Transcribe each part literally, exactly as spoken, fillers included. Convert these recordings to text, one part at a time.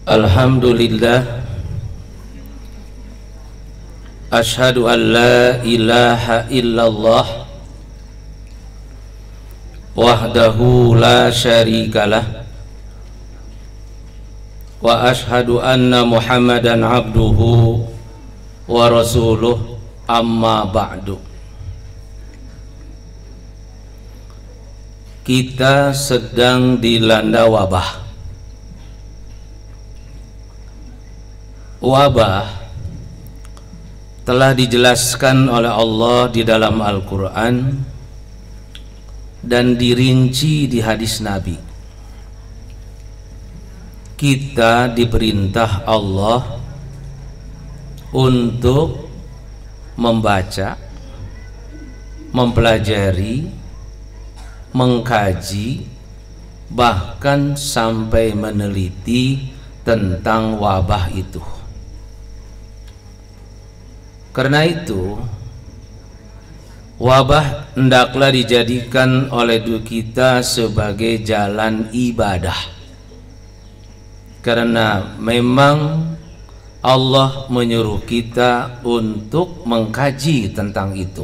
Alhamdulillah, asyhadu an la ilaha illallah wahdahu la syarikalah wa asyhadu anna Muhammadan abduhu wa rasuluh, amma ba'du. Kita sedang dilanda wabah. Wabah telah dijelaskan oleh Allah di dalam Al-Quran dan dirinci di hadis Nabi. Kita diperintah Allah untuk membaca, mempelajari, mengkaji, bahkan sampai meneliti tentang wabah itu. Karena itu, wabah hendaklah dijadikan oleh kita sebagai jalan ibadah. Karena memang Allah menyuruh kita untuk mengkaji tentang itu.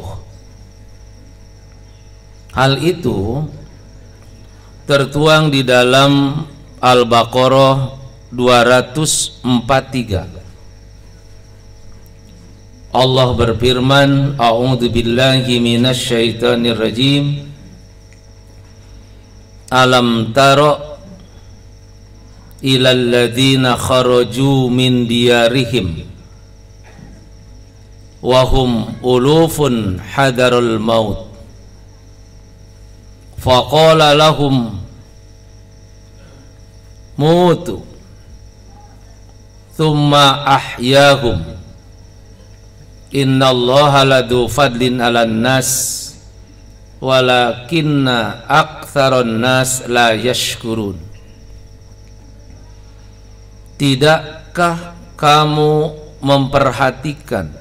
Hal itu tertuang di dalam Al-Baqarah dua ratus empat puluh tiga. Allah berfirman, a'udzu billahi minasy syaithanir rajim. Alam tara ilal ladzina kharaju min diyarihim wa hum ulufun hadarul maut faqala lahum mutu thumma ahyahum innallaha ladu fadlin 'alan nas walakinna aktsaron nas la yashkurun. Tidakkah kamu memperhatikan,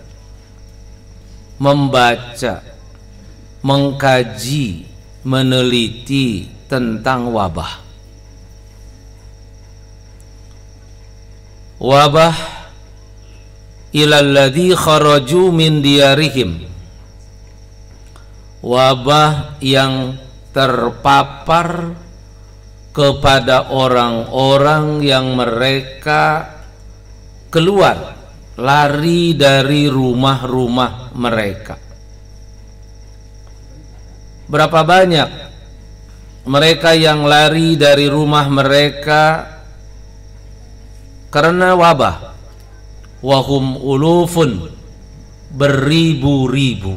membaca, mengkaji, meneliti tentang wabah? Wabah ilal ladzi kharaju min diyarihim, wabah yang terpapar kepada orang-orang yang mereka keluar, lari dari rumah-rumah mereka. Berapa banyak mereka yang lari dari rumah mereka karena wabah? Wahum ulufun, beribu-ribu,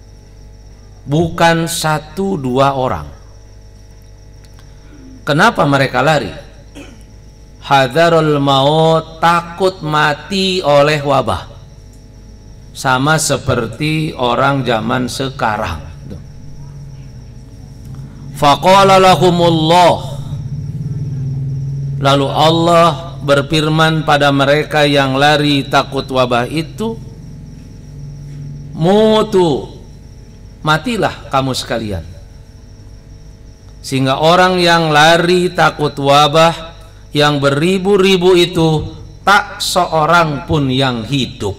bukan satu dua orang. Kenapa mereka lari? Hadarul maut, takut mati oleh wabah. Sama seperti orang zaman sekarang. Faqala lahumullah, lalu Allah berfirman pada mereka yang lari takut wabah itu, mutu, matilah kamu sekalian. Sehingga orang yang lari takut wabah yang beribu-ribu itu tak seorang pun yang hidup.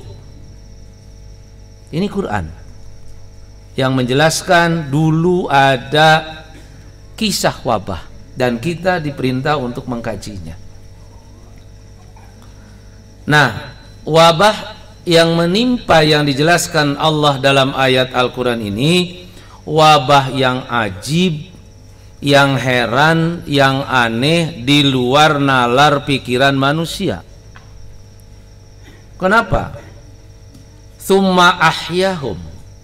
Ini Quran yang menjelaskan dulu ada kisah wabah dan kita diperintah untuk mengkajinya. Nah, wabah yang menimpa yang dijelaskan Allah dalam ayat Al-Quran ini, wabah yang ajib, yang heran, yang aneh, di luar nalar pikiran manusia. Kenapa? Tsumma ahyahum,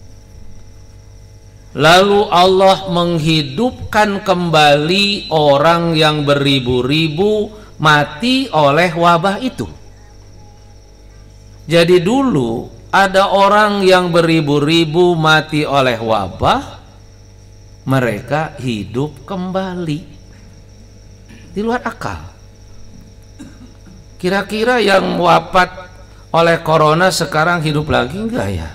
lalu Allah menghidupkan kembali orang yang beribu-ribu mati oleh wabah itu. Jadi dulu ada orang yang beribu-ribu mati oleh wabah, mereka hidup kembali. Di luar akal. Kira-kira yang wafat oleh corona sekarang hidup lagi enggak ya?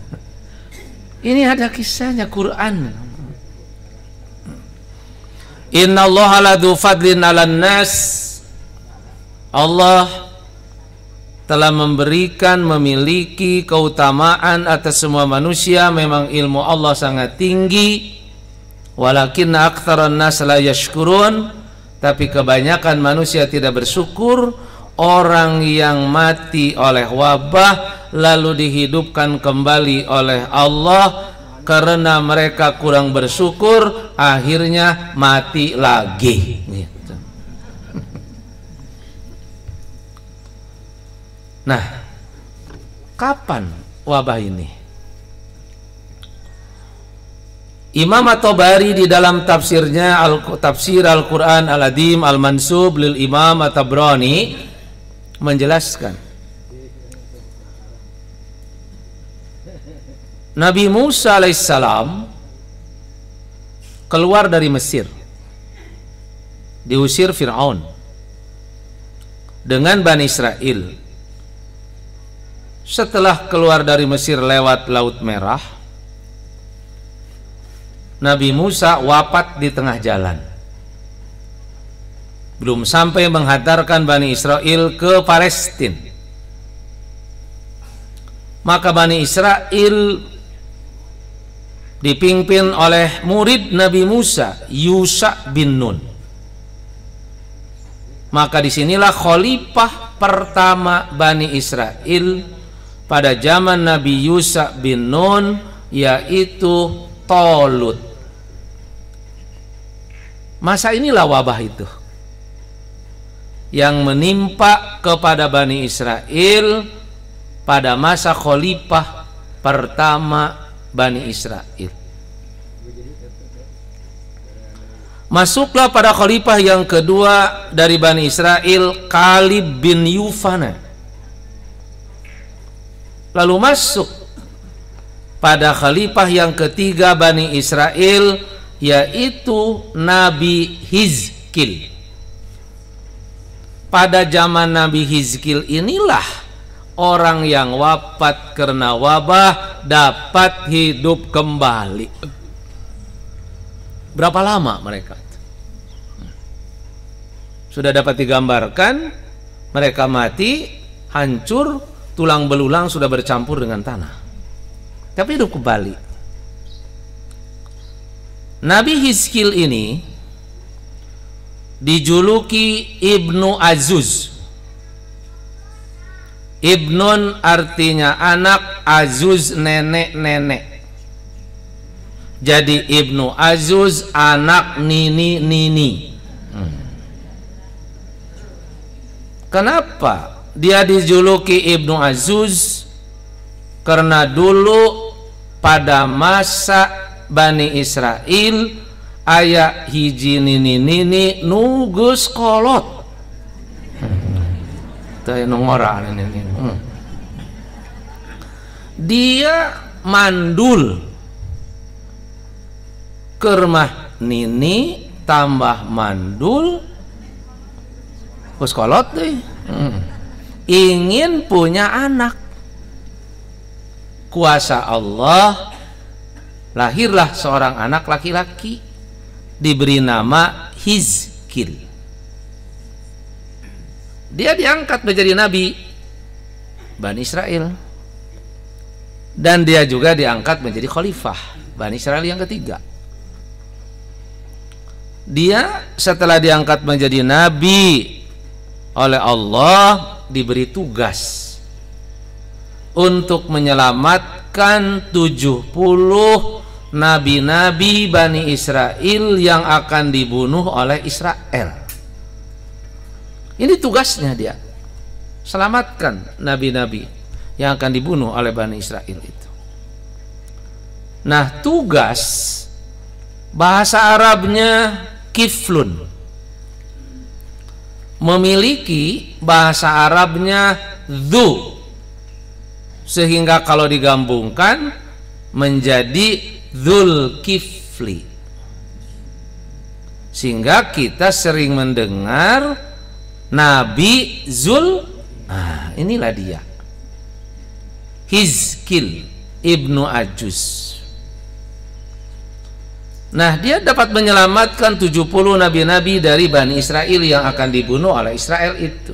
Ini ada kisahnya, Quran. Innallaha ladzu fadlin 'alan nas. Allah telah memberikan, memiliki keutamaan atas semua manusia. Memang ilmu Allah sangat tinggi. Walakinna aktsaran nas la yashkurun. Tapi kebanyakan manusia tidak bersyukur. Orang yang mati oleh wabah lalu dihidupkan kembali oleh Allah karena mereka kurang bersyukur, akhirnya mati lagi gitu. Nah, kapan wabah ini? Imam At-Tabari di dalam tafsirnya al tafsir Al-Quran Al-Adim Al-Mansub lil Imam At-Tabrani menjelaskan, Nabi Musa alaihissalam keluar dari Mesir, diusir Fir'aun dengan Bani Israel. Setelah keluar dari Mesir lewat Laut Merah, Nabi Musa wafat di tengah jalan. Belum sampai menghantarkan Bani Israel ke Palestina, maka Bani Israel dipimpin oleh murid Nabi Musa, Yusha bin Nun. Maka disinilah khalifah pertama Bani Israel pada zaman Nabi Yusha bin Nun, yaitu Tolut. Masa inilah wabah itu yang menimpa kepada Bani Israel pada masa khalifah pertama Bani Israel. Masuklah pada khalifah yang kedua dari Bani Israel, Kalib bin Yufana. Lalu masuk pada khalifah yang ketiga Bani Israel, yaitu Nabi Hizkil. Pada zaman Nabi Hizkil inilah orang yang wafat karena wabah dapat hidup kembali. Berapa lama mereka? Sudah dapat digambarkan, mereka mati, hancur, tulang belulang sudah bercampur dengan tanah, tapi hidup kembali. Nabi Hizkil ini dijuluki Ibnu Azuz. Ibnun artinya anak, Azuz nenek-nenek. Jadi Ibnu Azuz anak nini-nini. hmm. Kenapa dia dijuluki Ibnu Azuz? Karena dulu pada masa Bani Israel aya hiji nini-nini nugus kolot. Teu ngora nini. Hmm. Dia mandul kermah nini tambah mandul geus kolot deh. Hmm. Ingin punya anak. Kuasa Allah, lahirlah seorang anak laki-laki, diberi nama Hizkil. Dia diangkat menjadi nabi Bani Israel, dan dia juga diangkat menjadi khalifah Bani Israel yang ketiga. Dia setelah diangkat menjadi nabi oleh Allah diberi tugas untuk menyelamatkan tujuh puluh nabi-nabi Bani Israel yang akan dibunuh oleh Israel. Ini tugasnya dia, selamatkan nabi-nabi yang akan dibunuh oleh Bani Israel itu. Nah, tugas bahasa Arabnya kiflun, memiliki bahasa Arabnya dzu, sehingga kalau digabungkan menjadi Dzulkifli. Sehingga kita sering mendengar Nabi Zul, nah inilah dia, Hizkil Ibnu Ajuz. Nah, dia dapat menyelamatkan tujuh puluh nabi-nabi dari Bani Israel yang akan dibunuh oleh Israel itu.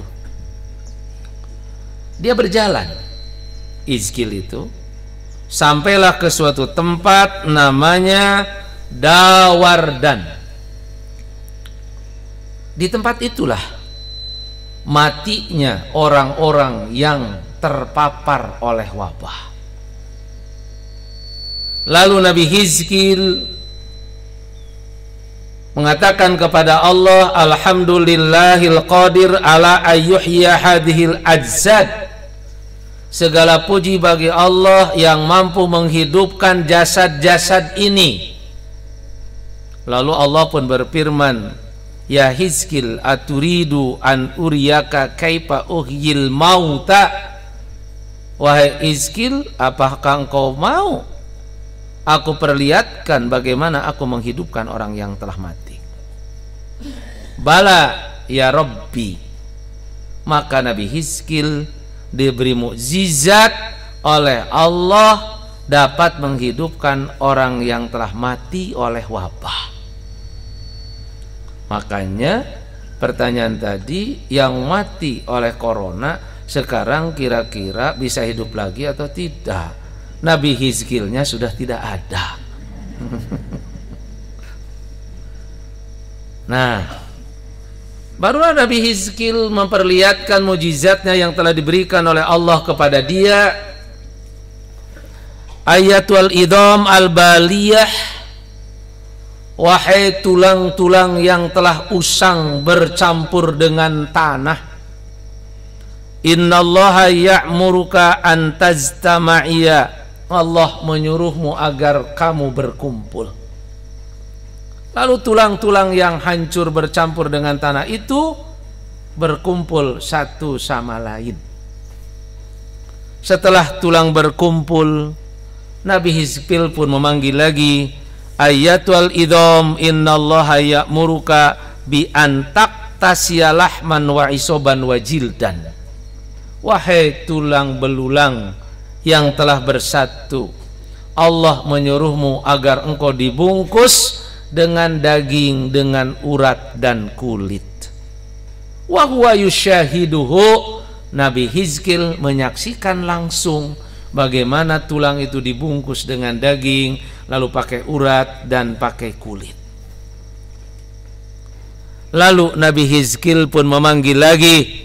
Dia berjalan, Hizkil itu, sampailah ke suatu tempat namanya Dawardan. Di tempat itulah matinya orang-orang yang terpapar oleh wabah. Lalu Nabi Hizkil mengatakan kepada Allah, alhamdulillahil qadir ala ayyuhya hadhil ajzad. Segala puji bagi Allah yang mampu menghidupkan jasad-jasad ini. Lalu Allah pun berfirman, ya Hizkil aturidu an uriyaka kaifa uhyil mauta. Wahai Hizkil, apakah engkau mau aku perlihatkan bagaimana aku menghidupkan orang yang telah mati? Bala ya Rabbi. Maka Nabi Hizkil diberi mukjizat oleh Allah dapat menghidupkan orang yang telah mati oleh wabah. Makanya pertanyaan tadi, yang mati oleh corona sekarang kira-kira bisa hidup lagi atau tidak? Nabi Hizkilnya sudah tidak ada. Nah, barulah Nabi Hizkil memperlihatkan mujizatnya yang telah diberikan oleh Allah kepada dia. Ayatul idham al-baliyah, wahai tulang-tulang yang telah usang bercampur dengan tanah, innallaha ya'muruka an tajtama'iyya, Allah menyuruhmu agar kamu berkumpul. Lalu tulang-tulang yang hancur bercampur dengan tanah itu berkumpul satu sama lain. Setelah tulang berkumpul, Nabi Hizkil pun memanggil lagi, ayatul idham innallaha ya'muruka bi an taqtasiya lahman wa isoban wa jildan. Wahai tulang belulang yang telah bersatu, Allah menyuruhmu agar engkau dibungkus dengan daging, dengan urat dan kulit. Wa huwa yusyahiduhu, Nabi Hizkil menyaksikan langsung bagaimana tulang itu dibungkus dengan daging, lalu pakai urat dan pakai kulit. Lalu Nabi Hizkil pun memanggil lagi,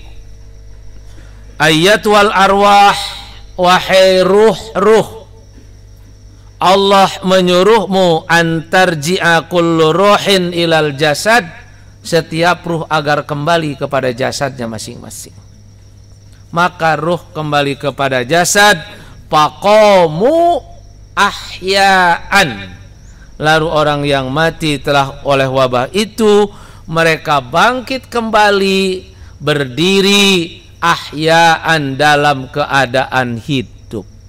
ayatul arwah, wahai ruh-ruh, Allah menyuruhmu antarji'a kullu ruhin ilal jasad, setiap ruh agar kembali kepada jasadnya masing-masing. Maka ruh kembali kepada jasad, faqamu ahya'an. Lalu orang yang mati telah oleh wabah itu, mereka bangkit kembali, berdiri ahya'an dalam keadaan hidup.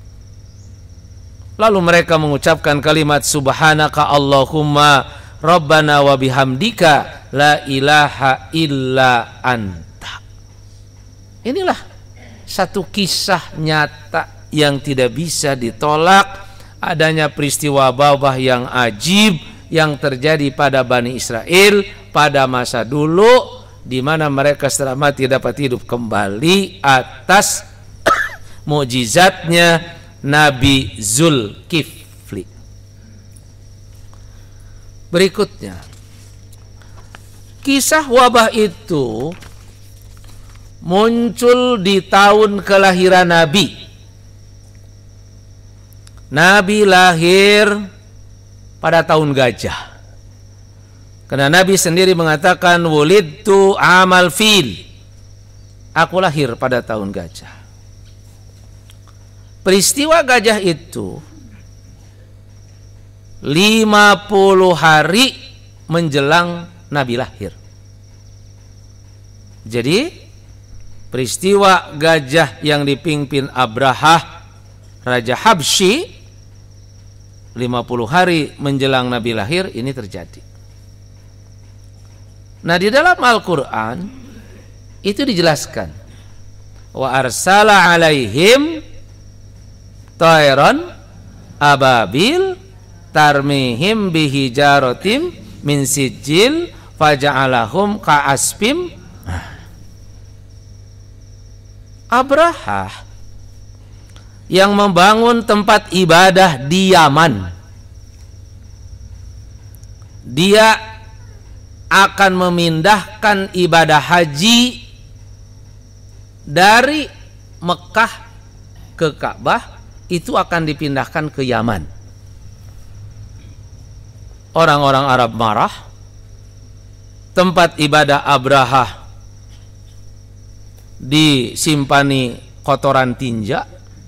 Lalu mereka mengucapkan kalimat subhanaka Allahumma rabbana wa bihamdika la ilaha illa anta. Inilah satu kisah nyata yang tidak bisa ditolak, adanya peristiwa wabah yang ajib yang terjadi pada Bani Israel pada masa dulu, di mana mereka setelah mati dapat hidup kembali atas mukjizatnya Nabi Zulkifli. Berikutnya, kisah wabah itu muncul di tahun kelahiran Nabi. Nabi lahir pada tahun gajah. Karena Nabi sendiri mengatakan wulidtu amal fil, aku lahir pada tahun gajah. Peristiwa gajah itu lima puluh hari menjelang Nabi lahir. Jadi peristiwa gajah yang dipimpin Abrahah Raja Habsyi lima puluh hari menjelang Nabi lahir ini terjadi. Nah, di dalam Al-Quran itu dijelaskan, wa arsala alaihim tayran ababil tarmihim bihijaratim min sijil faja'alahum ka'asfim. Abraha yang membangun tempat ibadah di Yaman, dia akan memindahkan ibadah haji dari Mekah ke Ka'bah, itu akan dipindahkan ke Yaman. Orang-orang Arab marah. Tempat ibadah Abraha disimpani kotoran tinja.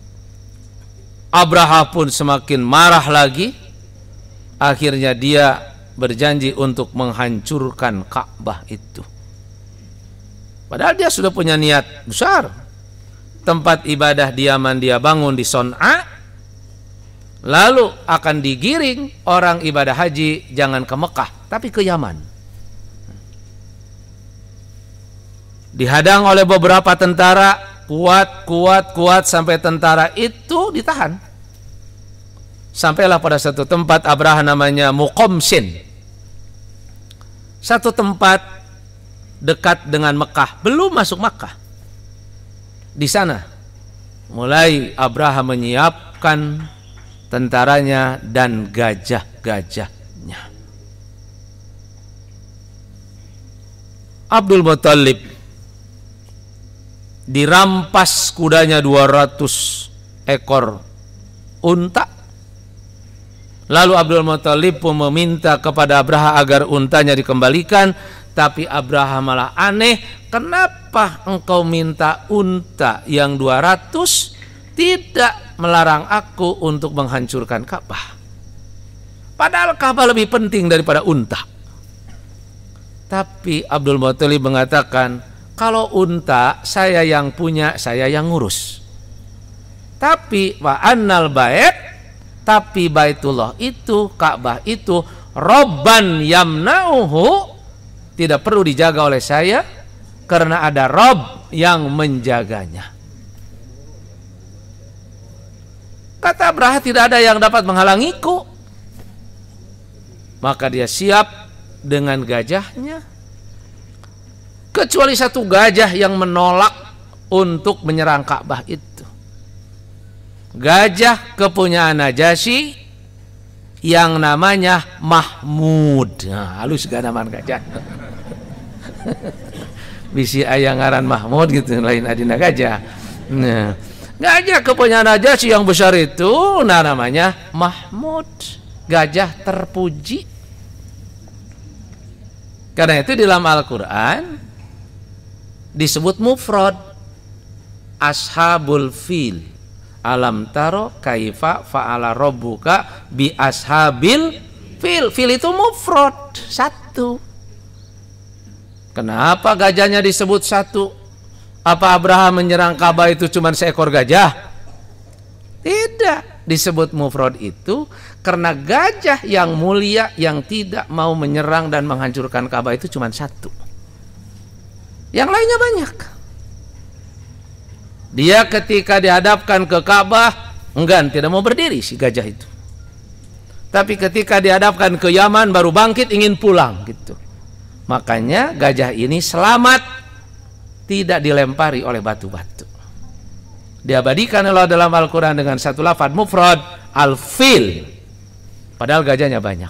Abraha pun semakin marah lagi. Akhirnya dia berjanji untuk menghancurkan Ka'bah itu. Padahal dia sudah punya niat besar. Tempat ibadah di Yaman dia bangun di Son'a, lalu akan digiring orang ibadah haji jangan ke Mekah tapi ke Yaman. Dihadang oleh beberapa tentara, kuat, kuat, kuat, sampai tentara itu ditahan. Sampailah pada satu tempat Abraha namanya Muqomsin, satu tempat dekat dengan Mekah, belum masuk Mekah. Di sana mulai Abraha menyiapkan tentaranya dan gajah-gajahnya. Abdul Muthalib dirampas kudanya dua ratus ekor unta. Lalu Abdul Muthalib pun meminta kepada Abraha agar untanya dikembalikan. Tapi Abraha malah aneh, kenapa engkau minta unta yang dua ratus, tidak melarang aku untuk menghancurkan Ka'bah? Padahal Ka'bah lebih penting daripada unta. Tapi Abdul Muthalib mengatakan, kalau unta saya yang punya, saya yang ngurus. Tapi wa annal bait, tapi Baitullah itu, Ka'bah itu, Robban yamna'uhu, tidak perlu dijaga oleh saya karena ada Rob yang menjaganya. Kata Abraha, tidak ada yang dapat menghalangiku. Maka dia siap dengan gajahnya, kecuali satu gajah yang menolak untuk menyerang Ka'bah itu. Gajah kepunyaan Najasyi yang namanya Mahmud. Nah, halus gak nama gajah. Bisi ayang ngaran Mahmud gitu, lain adina gajah. Nah, gajah kepunyaan Najasyi yang besar itu, nah namanya Mahmud, gajah terpuji. Karena itu di dalam Al-Quran disebut mufrad, ashabul fil. Alam taro kaifa fa'ala rabbuka bi ashabil fil. Fil itu mufrad, satu. Kenapa gajahnya disebut satu? Apa Abraham menyerang Ka'bah itu cuma seekor gajah? Tidak, disebut mufrad itu karena gajah yang mulia yang tidak mau menyerang dan menghancurkan Ka'bah itu cuma satu. Yang lainnya banyak. Dia ketika dihadapkan ke Ka'bah enggan, tidak mau berdiri si gajah itu. Tapi ketika dihadapkan ke Yaman baru bangkit ingin pulang gitu. Makanya gajah ini selamat, tidak dilempari oleh batu-batu. Diabadikan oleh dalam Al-Quran dengan satu lafaz mufrad, al-fil. Padahal gajahnya banyak.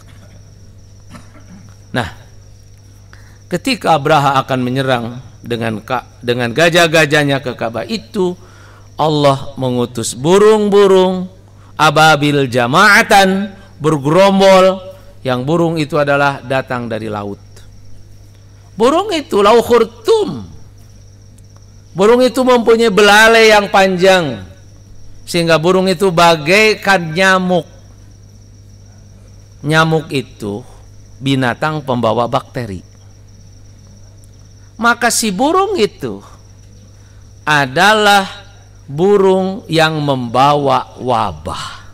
Nah, ketika Abraha akan menyerang dengan dengan gajah-gajahnya ke Ka'bah itu, Allah mengutus burung-burung ababil jama'atan, bergerombol, yang burung itu adalah datang dari laut. Burung itu lau khurtum. Burung itu mempunyai belalai yang panjang sehingga burung itu bagaikan nyamuk. Nyamuk itu binatang pembawa bakteri. Maka si burung itu adalah burung yang membawa wabah.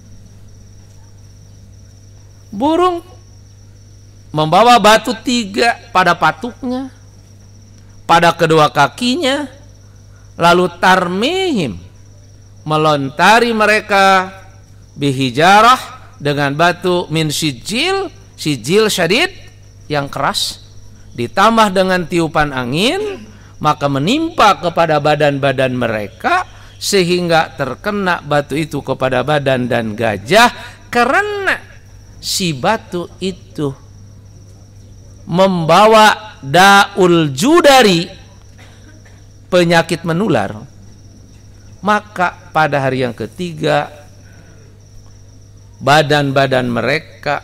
Burung membawa batu tiga pada patuknya, pada kedua kakinya, lalu tarmihim, melontari mereka bihijarah dengan batu min sijil, sijil syadid yang keras, ditambah dengan tiupan angin, maka menimpa kepada badan-badan mereka sehingga terkena batu itu kepada badan dan gajah, karena si batu itu membawa daul judari, penyakit menular. Maka pada hari yang ketiga badan-badan mereka,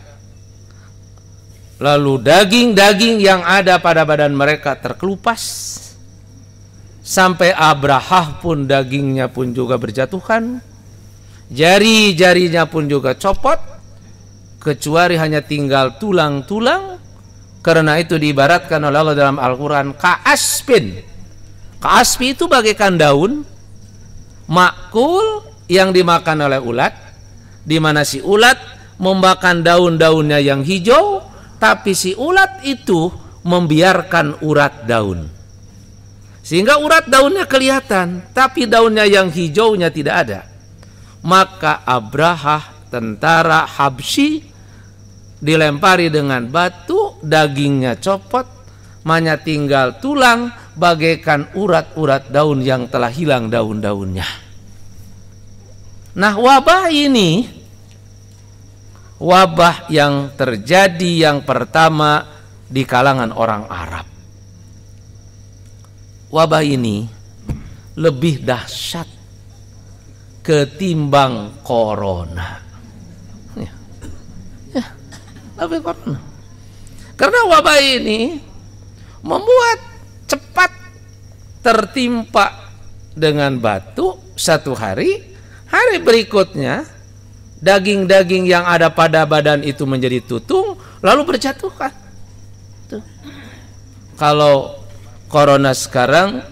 lalu daging-daging yang ada pada badan mereka terkelupas, sampai Abrahah pun dagingnya pun juga berjatuhan, jari-jarinya pun juga copot, kecuali hanya tinggal tulang-tulang. Karena itu diibaratkan oleh Allah dalam Al-Quran ka'aspin. Ka'aspi itu bagaikan daun makul yang dimakan oleh ulat, di mana si ulat memakan daun-daunnya yang hijau, tapi si ulat itu membiarkan urat daun, sehingga urat daunnya kelihatan, tapi daunnya yang hijaunya tidak ada. Maka Abrahah, tentara Habsyi, dilempari dengan batu, dagingnya copot, hanya tinggal tulang, bagaikan urat-urat daun yang telah hilang daun-daunnya. Nah, wabah ini, wabah yang terjadi yang pertama di kalangan orang Arab. Wabah ini lebih dahsyat ketimbang corona. Ya. Ya, lebih corona. Karena wabah ini membuat cepat tertimpa dengan batu satu hari, hari berikutnya daging-daging yang ada pada badan itu menjadi tutung, lalu berjatuhan. Tuh. Kalau corona sekarang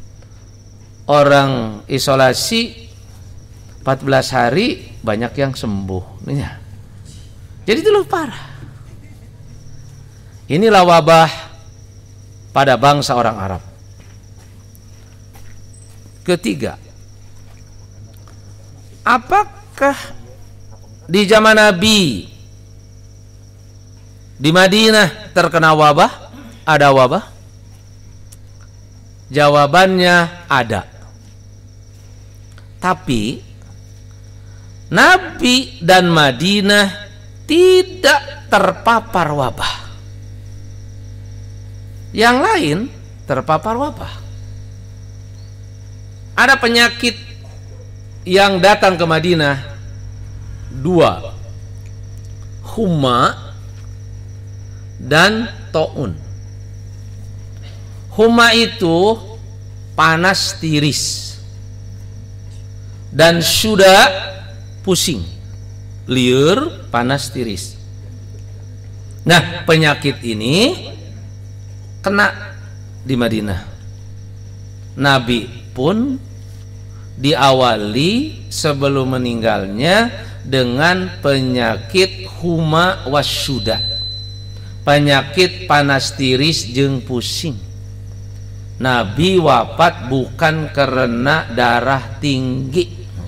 orang isolasi empat belas hari banyak yang sembuh. Jadi itu lebih parah. Inilah wabah pada bangsa orang Arab. Ketiga, apakah di zaman Nabi di Madinah terkena wabah? Ada wabah? Jawabannya ada. Tapi Nabi dan Madinah tidak terpapar wabah. Yang lain terpapar wabah. Ada penyakit yang datang ke Madinah dua, huma dan taun. Huma itu panas tiris, dan sudah pusing, liur, panas tiris. Nah, penyakit ini kena di Madinah. Nabi pun diawali sebelum meninggalnya dengan penyakit huma wasyuda, penyakit panas tiris jeung pusing. Nabi wafat bukan karena darah tinggi.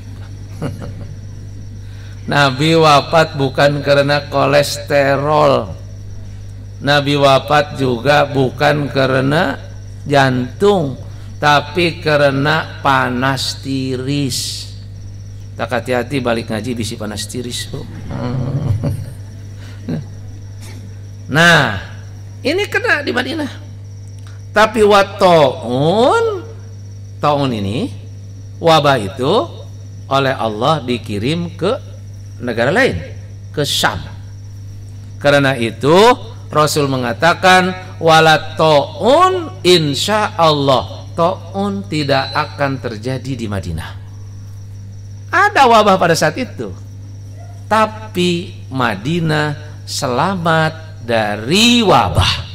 Nabi wafat bukan karena kolesterol. Nabi wafat juga bukan karena jantung, tapi karena panas tiris. Tak hati-hati balik ngaji bisi panas tiris. Nah, ini kena di Madinah. Tapi wataun, taun ini, wabah itu oleh Allah dikirim ke negara lain, ke Syam. Karena itu Rasul mengatakan wala taun insya Allah, taun tidak akan terjadi di Madinah. Ada wabah pada saat itu, tapi Madinah selamat dari wabah.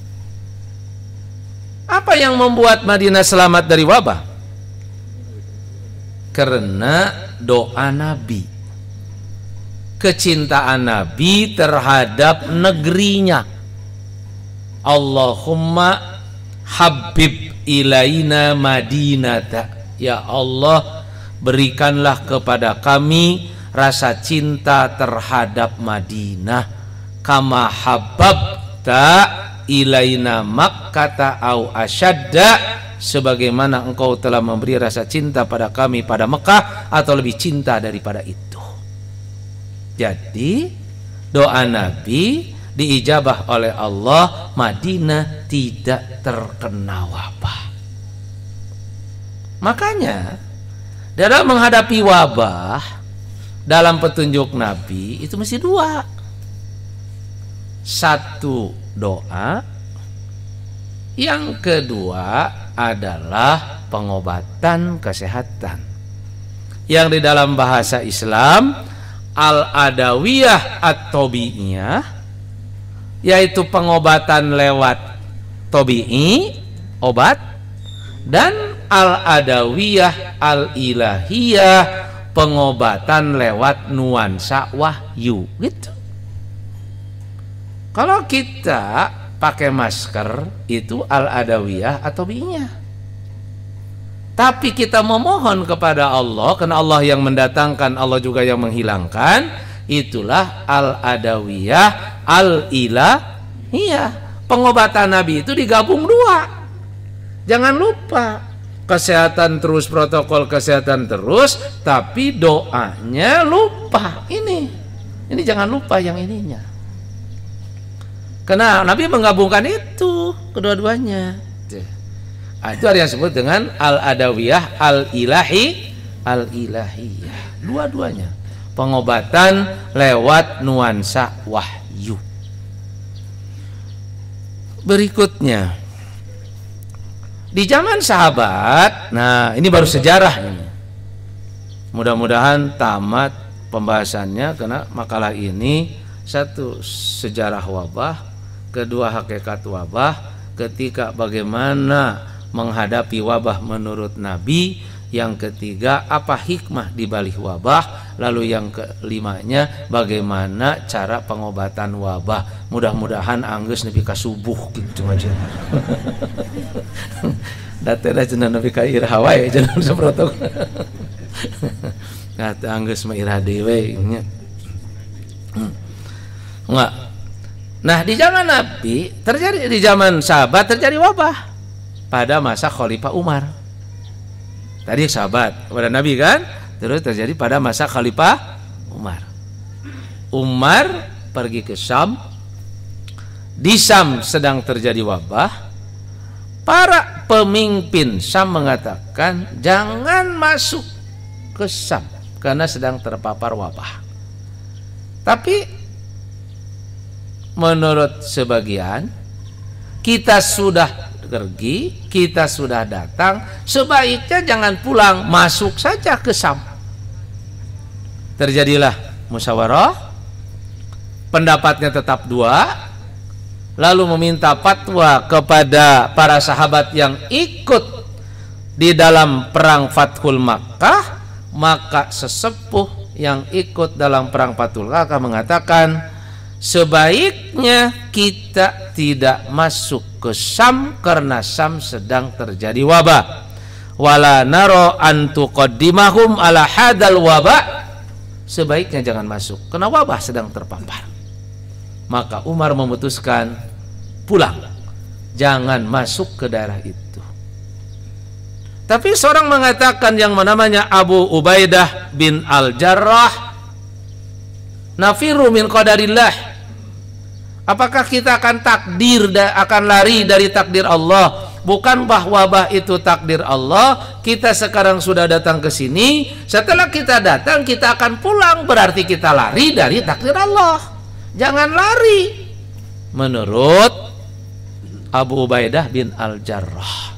Apa yang membuat Madinah selamat dari wabah? Karena doa Nabi, kecintaan Nabi terhadap negerinya. Allahumma habib ilaina madinata, ya Allah berikanlah kepada kami rasa cinta terhadap Madinah, kama habbabta ilaina makkata au asyadda, sebagaimana engkau telah memberi rasa cinta pada kami pada Mekah atau lebih cinta daripada itu. Jadi doa Nabi diijabah oleh Allah, Madinah tidak terkena wabah. Makanya dalam menghadapi wabah, dalam petunjuk Nabi itu mesti dua. Satu doa, yang kedua adalah pengobatan kesehatan, yang di dalam bahasa Islam al-adawiyah at-tabi'iyah, yaitu pengobatan lewat tabi'i, obat, dan al-adawiyah al-ilahiyah, pengobatan lewat nuansa wahyu gitu. Kalau kita pakai masker itu al-adawiyah atau bi'iyah. Tapi kita memohon kepada Allah, karena Allah yang mendatangkan, Allah juga yang menghilangkan, itulah al-adawiyah al-ilahiyah. Pengobatan Nabi itu digabung dua. Jangan lupa, kesehatan terus, protokol kesehatan terus, tapi doanya lupa. Ini, ini jangan lupa yang ininya. Karena Nabi menggabungkan itu kedua-duanya. Nah, itu yang disebut dengan al-adawiyah al-ilahi al-ilahiyah. Dua-duanya pengobatan lewat nuansa wahyu. Berikutnya, di zaman sahabat, nah ini baru sejarah ini. Mudah-mudahan tamat pembahasannya, karena makalah ini satu sejarah wabah, kedua hakikat wabah, ketika bagaimana menghadapi wabah menurut Nabi, yang ketiga apa hikmah di balik wabah, lalu yang kelimanya bagaimana cara pengobatan wabah. Mudah-mudahan anggeus nepi ka subuh gitu aja. Datena cenah nepi ka irah wae cenah saprotok. Kata anggeus mah irah dewe nya. Enggak. Nah, di zaman Nabi terjadi, di zaman sahabat terjadi wabah pada masa Khalifah Umar. Tadi sahabat kepada Nabi kan, terus terjadi pada masa Khalifah Umar. Umar pergi ke Syam. Di Syam sedang terjadi wabah. Para pemimpin Syam mengatakan jangan masuk ke Syam karena sedang terpapar wabah. Tapi menurut sebagian, kita sudah pergi, kita sudah datang, sebaiknya jangan pulang, masuk saja ke Syam. Terjadilah musyawarah, pendapatnya tetap dua, lalu meminta fatwa kepada para sahabat yang ikut di dalam perang Fathul Makkah. Maka sesepuh yang ikut dalam perang Fathul Makkah mengatakan, sebaiknya kita tidak masuk ke Syam karena Syam sedang terjadi wabah. Wala naro antuqaddimahum ala hadal wabah. Sebaiknya jangan masuk karena wabah sedang terpapar. Maka Umar memutuskan pulang, jangan masuk ke daerah itu. Tapi seorang mengatakan yang namanya Abu Ubaidah bin Al-Jarrah, nafiru min qadarillah. Apakah kita akan takdir, akan lari dari takdir Allah? Bukankah wabah itu takdir Allah? Kita sekarang sudah datang ke sini, setelah kita datang kita akan pulang, berarti kita lari dari takdir Allah. Jangan lari. Menurut Abu Ubaidah bin Al-Jarrah.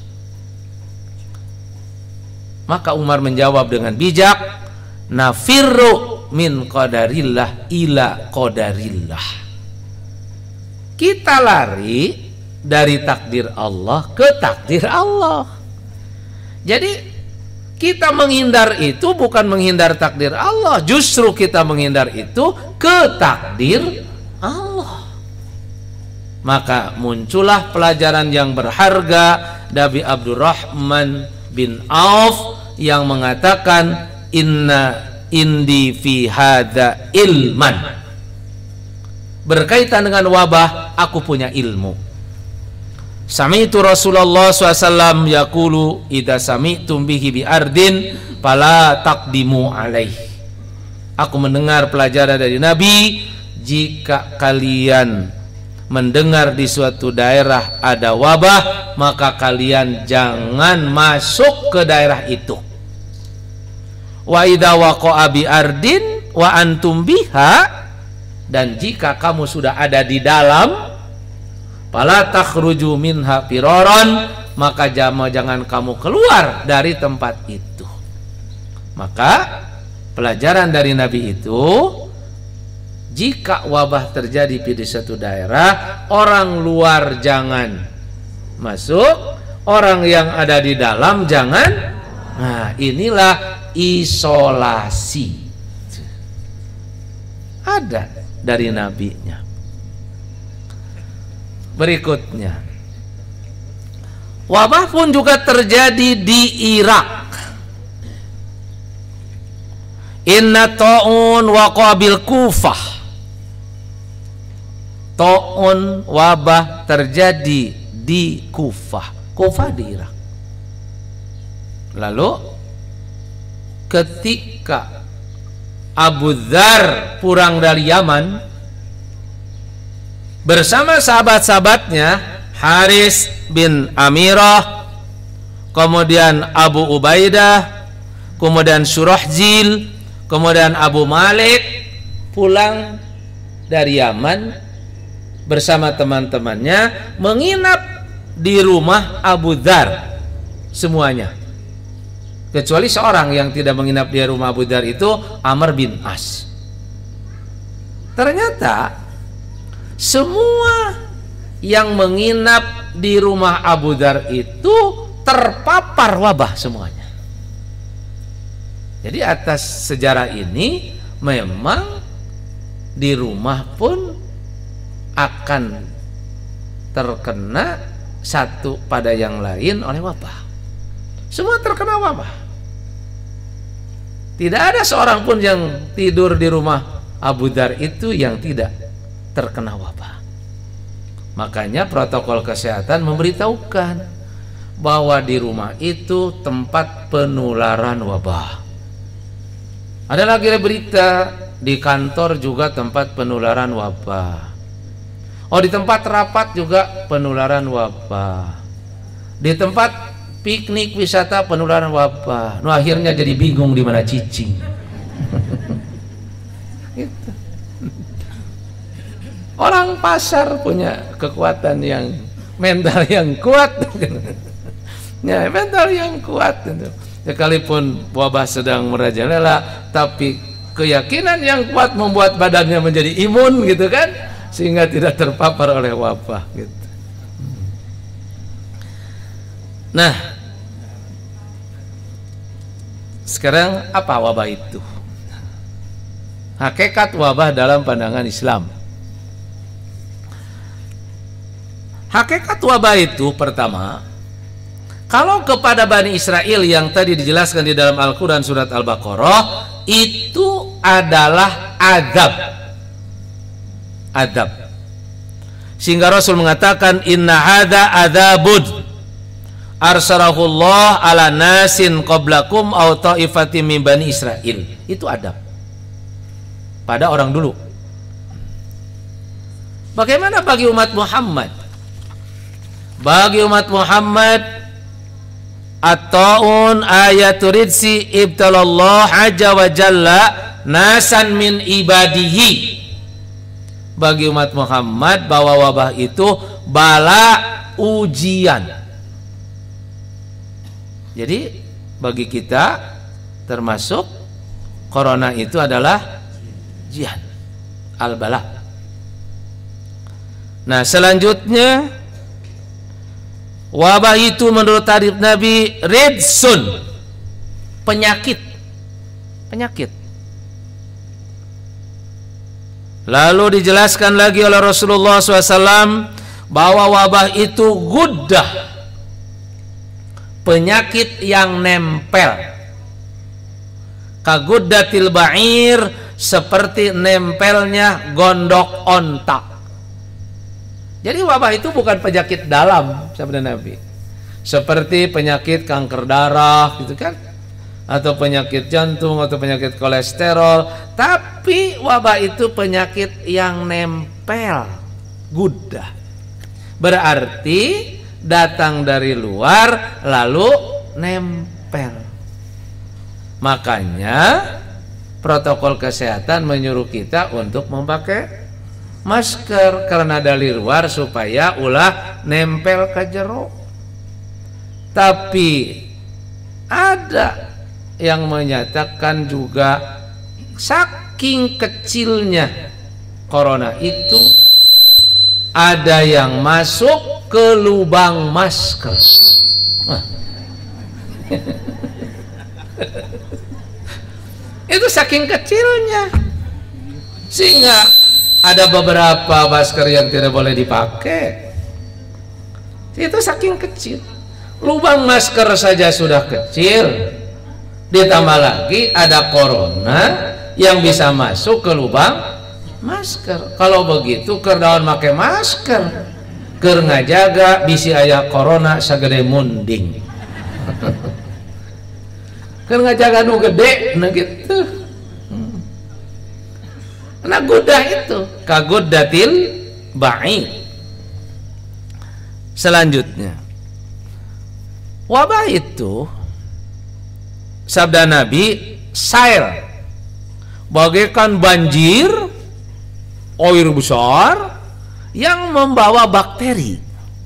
Maka Umar menjawab dengan bijak, nafirru min qadarillah ila qadarillah. Kita lari dari takdir Allah ke takdir Allah. Jadi kita menghindar itu bukan menghindar takdir Allah, justru kita menghindar itu ke takdir Allah. Maka muncullah pelajaran yang berharga dari Abdurrahman bin Auf yang mengatakan inna indi fi hadza ilman. Berkaitan dengan wabah, aku punya ilmu. Sami'tu Rasulullah shallallahu alaihi wasallam yaqulu idza sami'tum bihi bi ardin fala taqdimu alaih. Aku mendengar pelajaran dari Nabi, jika kalian mendengar di suatu daerah ada wabah, maka kalian jangan masuk ke daerah itu. Wa idza waqa'a bi ardin wa antum biha, dan jika kamu sudah ada di dalam, fala takhruju minha firaran, maka jangan kamu keluar dari tempat itu. Maka pelajaran dari Nabi itu, jika wabah terjadi di suatu daerah, orang luar jangan masuk, orang yang ada di dalam jangan. Nah, inilah isolasi. Ada dari nabinya. Berikutnya, wabah pun juga terjadi di Irak. Inna ta'un waqa bil Kufah. Ta'un, wabah, terjadi di Kufah. Kufah di Irak. Lalu ketika Abu Dzar pulang dari Yaman bersama sahabat-sahabatnya, Haris bin Amirah, kemudian Abu Ubaidah, kemudian Surahjil, kemudian Abu Malik, pulang dari Yaman bersama teman-temannya, menginap di rumah Abu Dzar semuanya, kecuali seorang yang tidak menginap di rumah Abu Dzar, itu Amr bin As. Ternyata semua yang menginap di rumah Abu Dzar itu terpapar wabah semuanya. Jadi atas sejarah ini memang di rumah pun akan terkena satu pada yang lain oleh wabah. Semua terkena wabah. Tidak ada seorang pun yang tidur di rumah Abu Dzar itu yang tidak terkena wabah. Makanya protokol kesehatan memberitahukan bahwa di rumah itu tempat penularan wabah. Ada lagi berita di kantor juga tempat penularan wabah. Oh, di tempat rapat juga penularan wabah. Di tempat piknik wisata penularan wabah. Nah, akhirnya jadi bingung di mana cicing. Gitu. Orang pasar punya kekuatan yang mental yang kuat, ya, mental yang kuat. Sekalipun wabah sedang merajalela, tapi keyakinan yang kuat membuat badannya menjadi imun, gitu kan, sehingga tidak terpapar oleh wabah. Gitu. Nah, sekarang apa wabah itu? Hakikat wabah dalam pandangan Islam. Hakikat wabah itu pertama, kalau kepada Bani Israel yang tadi dijelaskan di dalam Al-Quran surat Al-Baqarah, itu adalah adab. Adab. Sehingga Rasul mengatakan, inna hadza adzabun arsalahullah ala nasin qablakum aw ta'ifatin min Bani Israel. Itu adab pada orang dulu. Bagaimana bagi umat Muhammad? Bagi umat Muhammad, at-ta'un ayatul ridsi ibtalallah azza wa jalla nasan min ibadihi. Bagi umat Muhammad, bahwa wabah itu bala ujian. Jadi bagi kita termasuk corona itu adalah ujian, al-bala. Nah, selanjutnya, wabah itu menurut tarif Nabi ridsun, penyakit, penyakit. Lalu dijelaskan lagi oleh Rasulullah shallallahu alaihi wasallam bahwa wabah itu guddah, penyakit yang nempel. kaguddatil ba'ir, seperti nempelnya gondok onta. Jadi wabah itu bukan penyakit dalam, sabda Nabi, seperti penyakit kanker darah gitu kan, atau penyakit jantung atau penyakit kolesterol, tapi wabah itu penyakit yang nempel, guddah. Berarti datang dari luar lalu nempel. Makanya protokol kesehatan menyuruh kita untuk memakai masker karena dari luar supaya ulah nempel ke jero. Tapi ada yang menyatakan juga saking kecilnya corona itu ada yang masuk ke lubang masker. Itu saking kecilnya sehingga ada beberapa masker yang tidak boleh dipakai. Itu saking kecil. Lubang masker saja sudah kecil, ditambah lagi ada corona yang bisa masuk ke lubang masker. Kalau begitu kerdaon make masker, keur ngajaga bisi aya corona sagede munding. Keur ngajaga nu gede nah gitu. Nah gudah itu kaguddatil ba'ir. Selanjutnya wabah itu sabda Nabi sail bagaikan banjir air besar yang membawa bakteri.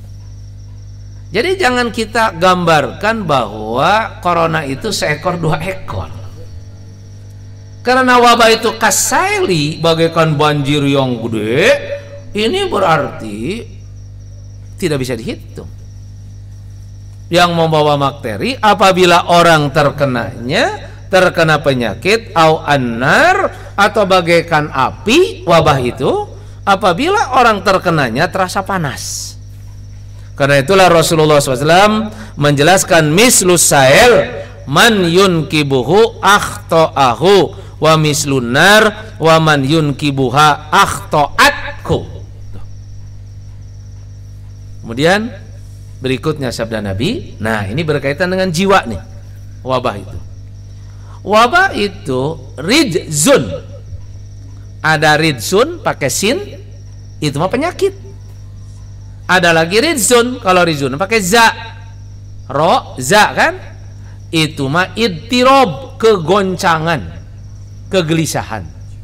Jadi jangan kita gambarkan bahwa corona itu seekor dua ekor. Karena wabah itu kasaili bagaikan banjir yang gede, ini berarti tidak bisa dihitung. Yang membawa bakteri apabila orang terkenanya terkena penyakit au annar atau bagaikan api, wabah itu apabila orang terkenanya terasa panas. Karena itulah Rasulullah shallallahu alaihi wasallam menjelaskan mislus sail man yunkibuhu akhto'ahu wa mislun nar wa man yunkibuha akhto'atku. Kemudian berikutnya sabda Nabi, nah ini berkaitan dengan jiwa nih, wabah itu. Wabah itu rijzun. Ada rijzun pakai sin, itu mah penyakit. Ada lagi rijzun, kalau rijzun pakai za, ro, za kan? Itu mah idtirob, kegoncangan, kegelisahan.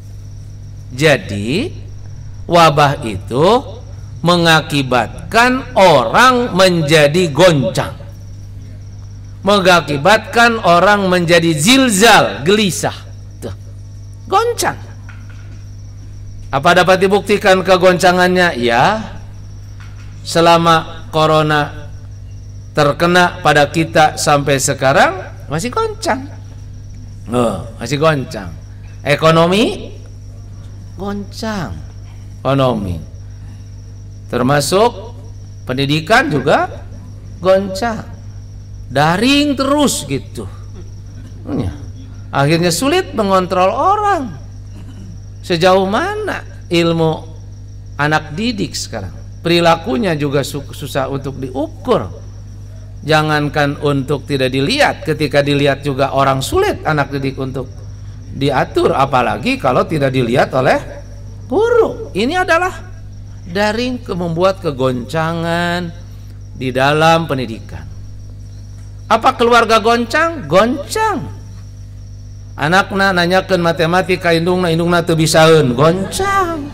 Jadi wabah itu mengakibatkan orang menjadi goncang, mengakibatkan orang menjadi zilzal, gelisah. Tuh, goncang. Apa dapat dibuktikan kegoncangannya? Ya, selama corona terkena pada kita sampai sekarang masih goncang. Oh, masih goncang. Ekonomi goncang. Ekonomi termasuk pendidikan juga goncang. Daring terus gitu. Akhirnya sulit mengontrol orang. Sejauh mana ilmu anak didik sekarang? Perilakunya juga susah untuk diukur. Jangankan untuk tidak dilihat, ketika dilihat juga orang sulit anak didik untuk diatur, apalagi kalau tidak dilihat oleh guru. Ini adalah daring membuat kegoncangan di dalam pendidikan. Apa keluarga goncang? Goncang. Anakna nanyakeun matematika indungna, indungna teu bisaeun, goncang.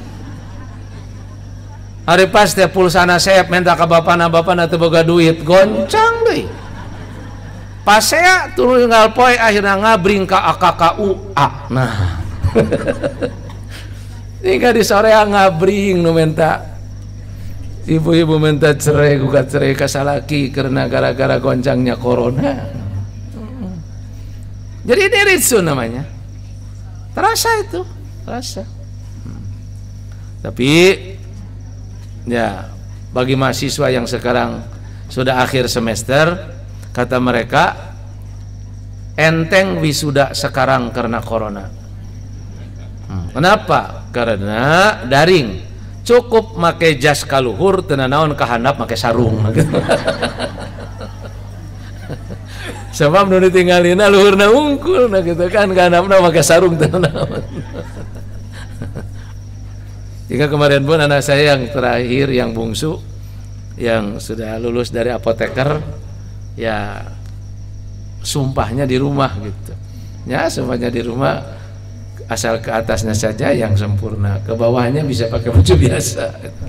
Hari pas teh pulsana seep minta ka bapana, bapana teu boga duit, goncang deui. Pasea turun tinggal poe akhirnya ngabring ka A K K U A. Nah. Hingga di sore ngabring nu minta ibu-ibu minta cerai, gugat cerai ka salaki karena gara-gara goncangnya corona. Jadi ini ritsu namanya. Terasa itu, terasa. Hmm. Tapi ya bagi mahasiswa yang sekarang sudah akhir semester, kata mereka enteng wisuda sekarang karena corona. hmm. Kenapa? Karena daring, cukup make jas kaluhur, tenanawan kahandap make sarung. Sebab nu ditinggalina luhurna ungkul, nah gitu kan, kahandapna make sarung tenanawan. Jika kemarin pun anak saya yang terakhir, yang bungsu, yang sudah lulus dari apoteker, ya sumpahnya di rumah gitu. Ya sumpahnya di rumah, asal ke atasnya saja yang sempurna, ke bawahnya bisa pakai baju biasa.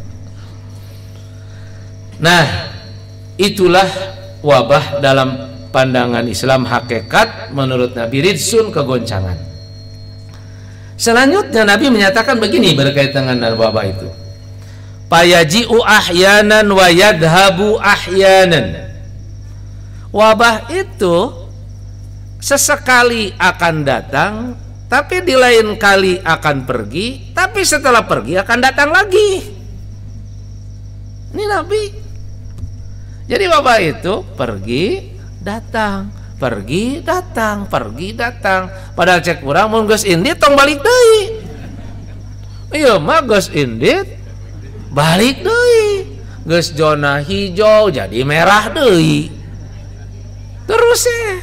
Nah, itulah wabah dalam pandangan Islam hakikat menurut Nabi, ridsun, kegoncangan. Selanjutnya Nabi menyatakan begini berkaitan dengan wabah itu. Payaji'u ahyanan wa yadhabu ahyanan. Wabah itu sesekali akan datang, tapi di lain kali akan pergi, tapi setelah pergi akan datang lagi. Ini Nabi. Jadi wabah itu pergi, datang, pergi, datang, pergi, datang. Padahal cek kurang mun geus indit tong balik deui. Iya mah geus indit balik deui. Geus zona hijau jadi merah deui. Terus ya.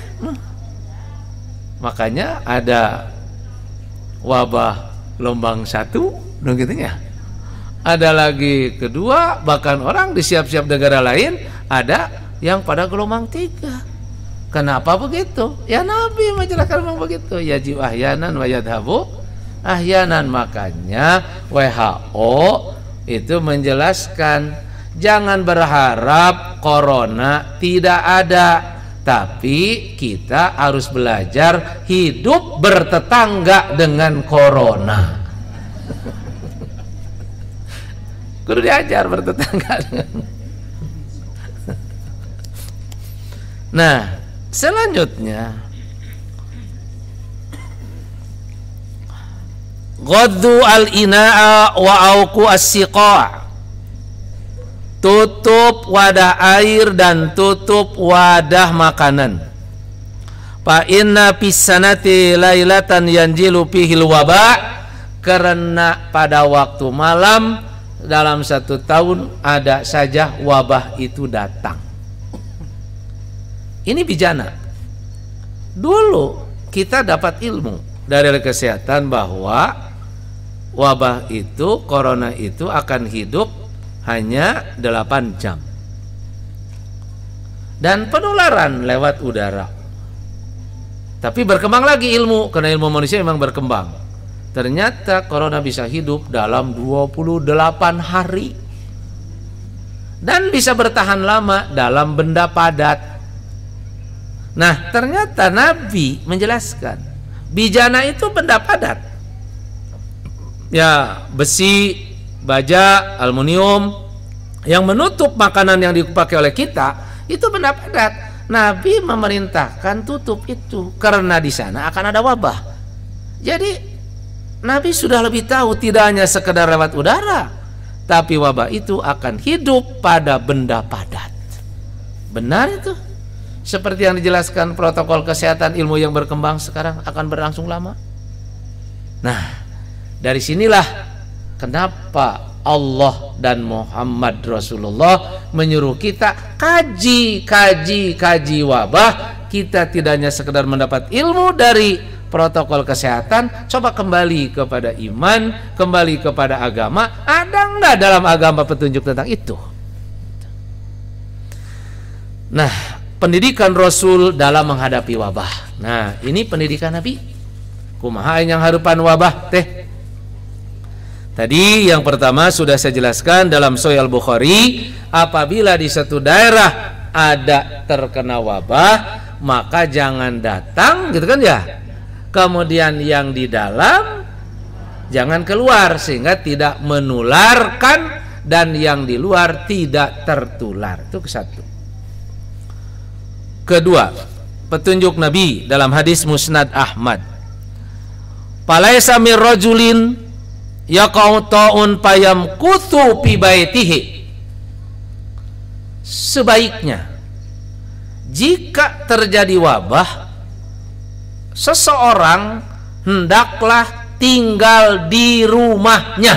Makanya ada wabah gelombang satu, dong gitu ya. Ada lagi kedua, bahkan orang di siap-siap negara lain ada yang pada gelombang tiga. Kenapa begitu? Ya Nabi menjelaskan memang begitu. Yaji'u ahyanan wa yadhabu ahyanan. Makanya W H O itu menjelaskan jangan berharap corona tidak ada, tapi kita harus belajar hidup bertetangga dengan corona. Kudu diajar bertetangga dengan. Nah, selanjutnya ghaddu al-ina'a wa auqu as-siqa'. Tutup wadah air dan tutup wadah makanan. Fa inna fis sanati lailatan yanjilu fihil waba. Karena pada waktu malam dalam satu tahun ada saja wabah itu datang. Ini bijana. Dulu kita dapat ilmu dari kesehatan bahwa wabah itu, corona itu akan hidup hanya delapan jam. Dan penularan lewat udara. Tapi berkembang lagi ilmu, karena ilmu manusia memang berkembang. Ternyata corona bisa hidup dalam dua puluh delapan hari. Dan bisa bertahan lama dalam benda padat. Nah, ternyata Nabi menjelaskan bijana itu benda padat. Ya, besi, baja, aluminium yang menutup makanan yang dipakai oleh kita itu benda padat. Nabi memerintahkan tutup itu karena di sana akan ada wabah. Jadi Nabi sudah lebih tahu tidak hanya sekedar lewat udara, tapi wabah itu akan hidup pada benda padat. Benar itu. Seperti yang dijelaskan protokol kesehatan ilmu yang berkembang sekarang akan berlangsung lama. Nah, dari sinilah kenapa Allah dan Muhammad Rasulullah menyuruh kita kaji, kaji, kaji wabah. Kita tidak hanya sekedar mendapat ilmu dari protokol kesehatan, coba kembali kepada iman, kembali kepada agama. Ada enggak dalam agama petunjuk tentang itu? Nah, pendidikan Rasul dalam menghadapi wabah. Nah, ini pendidikan Nabi. Kumaha yang harupan wabah teh? Tadi yang pertama sudah saya jelaskan dalam Sahih Al-Bukhari, apabila di satu daerah ada terkena wabah, maka jangan datang, gitu kan ya. Kemudian yang di dalam jangan keluar sehingga tidak menularkan, dan yang di luar tidak tertular. Itu ke satu. Kedua, petunjuk Nabi dalam hadis Musnad Ahmad. Palaisa mir rajulin yaqau ta'un payam kuthu fi baitihi. Sebaiknya jika terjadi wabah, seseorang hendaklah tinggal di rumahnya.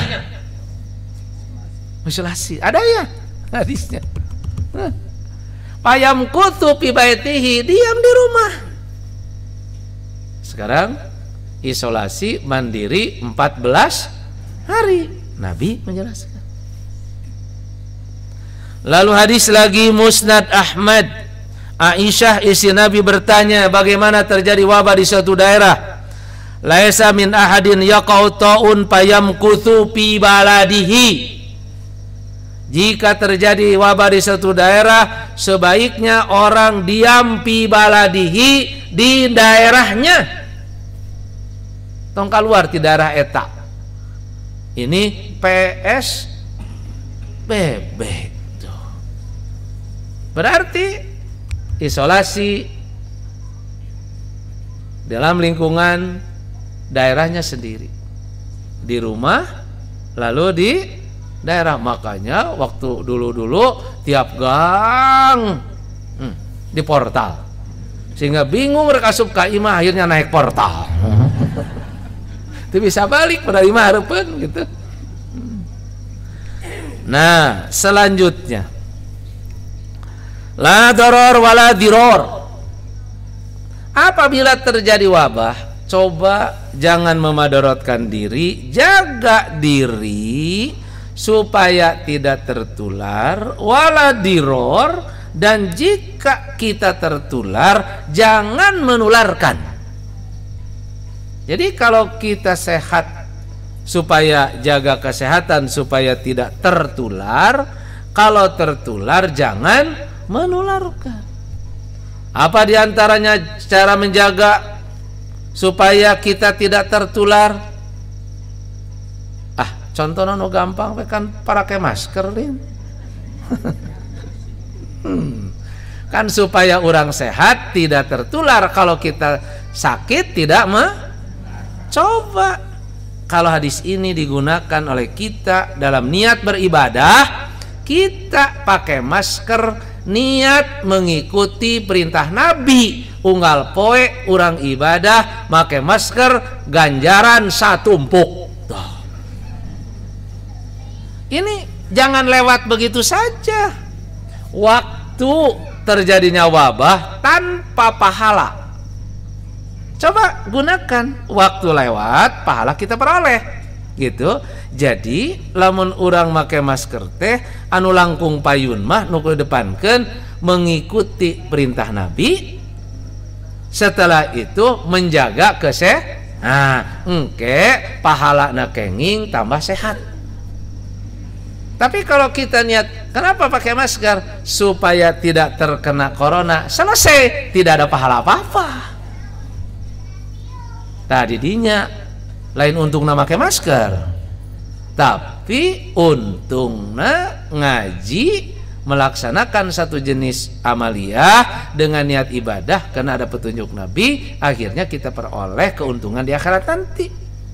Isolasi, ada ya hadisnya. Payam kutu fi baitihi, diam di rumah. Sekarang isolasi mandiri empat belas hari. Nabi menjelaskan. Lalu hadis lagi Musnad Ahmad, Aisyah istri Nabi bertanya bagaimana terjadi wabah di suatu daerah. Laisa min ahadin yaqau taun payamkuthu fi baladihi. Jika terjadi wabah di suatu daerah, sebaiknya orang diam fi baladihi, di daerahnya. Tong keluar di daerah eta. Ini P S B B. Berarti isolasi dalam lingkungan daerahnya sendiri, di rumah lalu di daerah. Makanya waktu dulu-dulu tiap gang hmm, di portal, sehingga bingung mereka asup ka imah, akhirnya naik portal. Itu bisa balik pada imah harapan gitu. Nah, selanjutnya la doror wala diror. Apabila terjadi wabah, coba jangan memadorotkan diri, jaga diri supaya tidak tertular, wala diror, dan jika kita tertular jangan menularkan. Jadi kalau kita sehat, supaya jaga kesehatan supaya tidak tertular, kalau tertular jangan menularkan. Apa diantaranya cara menjaga supaya kita tidak tertular? Ah, contohnya no gampang, kan pakai masker, Lin. hmm. Kan supaya orang sehat tidak tertular, kalau kita sakit tidak mah. Coba kalau hadis ini digunakan oleh kita dalam niat beribadah, kita pakai masker, niat mengikuti perintah Nabi. Unggal poe urang ibadah make masker, ganjaran satumpuk. Ini jangan lewat begitu saja. Waktu terjadinya wabah tanpa pahala, coba gunakan. Waktu lewat, pahala kita peroleh gitu. Jadi lamun urang make masker teh anu langkung payun mah nu kedepankeun mengikuti perintah Nabi. Setelah itu menjaga kesehatan. Nah, engke pahalana kenging tambah sehat. Tapi kalau kita niat kenapa pakai masker? Supaya tidak terkena corona. Selesai, tidak ada pahala apa-apa. Tadi dinya lain untungna make masker, tapi untungna ngaji, melaksanakan satu jenis amaliyah dengan niat ibadah karena ada petunjuk Nabi, akhirnya kita peroleh keuntungan di akhirat nanti.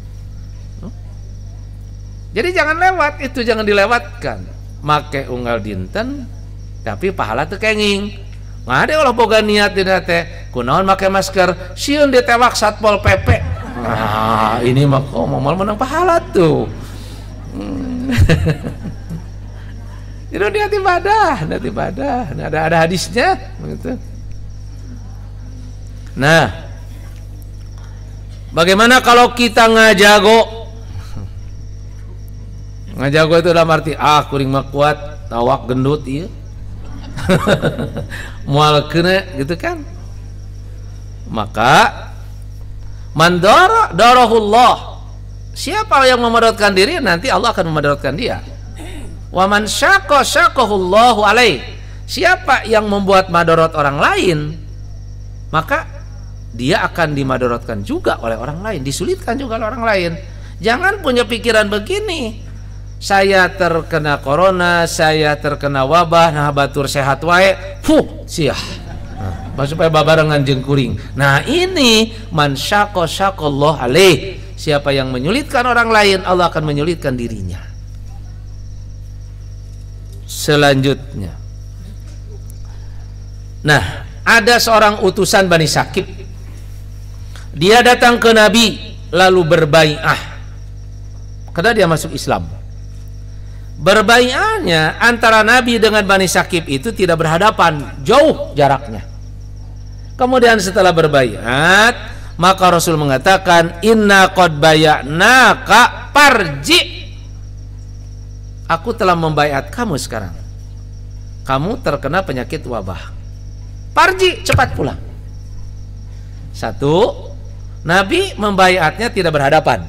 Jadi jangan lewat, itu jangan dilewatkan. Make unggal dinten tapi pahala teu kenging. Ngade ulah boga niat dina teh kunaon make masker, sieun ditewak Satpol P P. Nah, ini mah kok mau menang pahala tuh. Hmm. Itu niat ibadah, niat ibadah. Nah, ada ada hadisnya begitu. Nah, bagaimana kalau kita ngajago? Ngajago itu dalam arti ah kuring mah kuat, tawak gendut ieu. Moal kena gitu kan? Maka mandara darahullah. Siapa yang memudaratkan diri, nanti Allah akan memudaratkan dia. Wa man syaqqa syaqahullahu alaih. Siapa yang membuat madarat orang lain, maka dia akan dimadaratkan juga oleh orang lain, disulitkan juga oleh orang lain. Jangan punya pikiran begini, saya terkena corona, saya terkena wabah, nah batur sehat wae, fuh siah. Nah, supaya babarengan jeung kuring. Nah, ini man syaqqa syaqallahu alaih. Siapa yang menyulitkan orang lain, Allah akan menyulitkan dirinya. Selanjutnya, nah ada seorang utusan Bani Sakib Dia datang ke Nabi lalu berbai'ah karena dia masuk Islam. Berbai'ahnya antara Nabi dengan Bani Saqif itu tidak berhadapan, jauh jaraknya. Kemudian setelah berbaiat, maka Rasul mengatakan, inna qad baya'naka parji. Aku telah membaiat kamu sekarang. Kamu terkena penyakit wabah. Parji, cepat pulang. Satu, Nabi membaiatnya tidak berhadapan.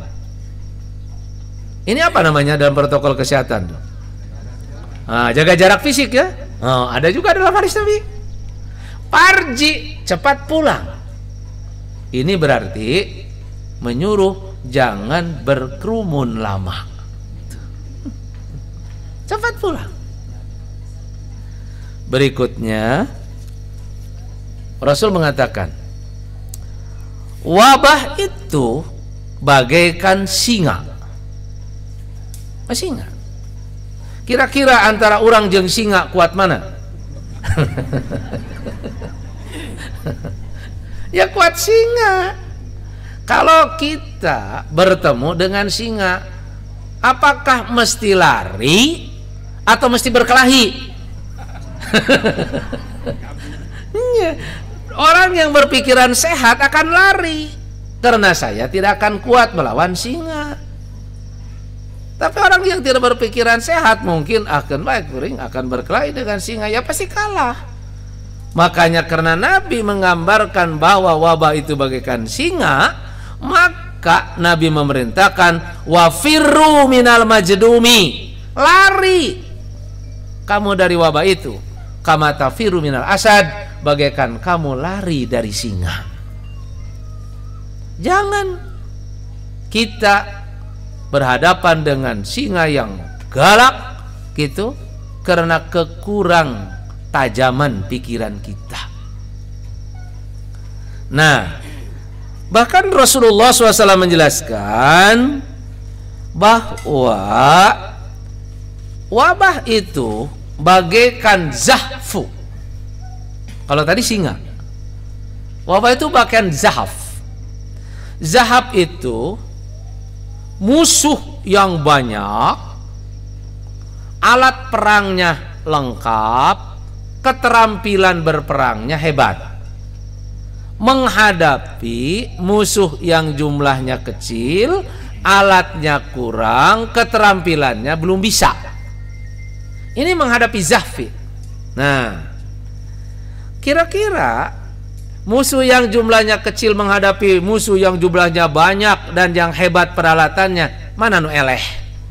Ini apa namanya dalam protokol kesehatan? Nah, jaga jarak fisik ya. Oh, ada juga dalam hadis Nabi. Parji, cepat pulang. Ini berarti menyuruh jangan berkerumun lama. Cepat pulang. Berikutnya Rasul mengatakan, wabah itu bagaikan singa. Singa. Kira-kira antara orang jeung singa kuat mana? Ya kuat singa. Kalau kita bertemu dengan singa, apakah mesti lari atau mesti berkelahi? Orang yang berpikiran sehat akan lari, karena saya tidak akan kuat melawan singa. Tapi orang yang tidak berpikiran sehat mungkin akan baik akan berkelahi dengan singa, ya pasti kalah. Makanya karena Nabi menggambarkan bahwa wabah itu bagaikan singa, maka Nabi memerintahkan wafirru minal majdumi, lari kamu dari wabah itu, kama tafiru minal asad, bagaikan kamu lari dari singa. Jangan kita berhadapan dengan singa yang galak gitu karena kekurang tajaman pikiran kita. Nah, bahkan Rasulullah shallallahu alaihi wasallam menjelaskan bahwa wabah itu bagaikan zahfu. Kalau tadi singa, wabah itu bagaikan zahaf. Zahaf itu musuh yang banyak, alat perangnya lengkap, keterampilan berperangnya hebat. Menghadapi musuh yang jumlahnya kecil, alatnya kurang, keterampilannya belum bisa. Ini menghadapi zahfi. Nah, kira-kira musuh yang jumlahnya kecil menghadapi musuh yang jumlahnya banyak dan yang hebat peralatannya, mana nu eleh?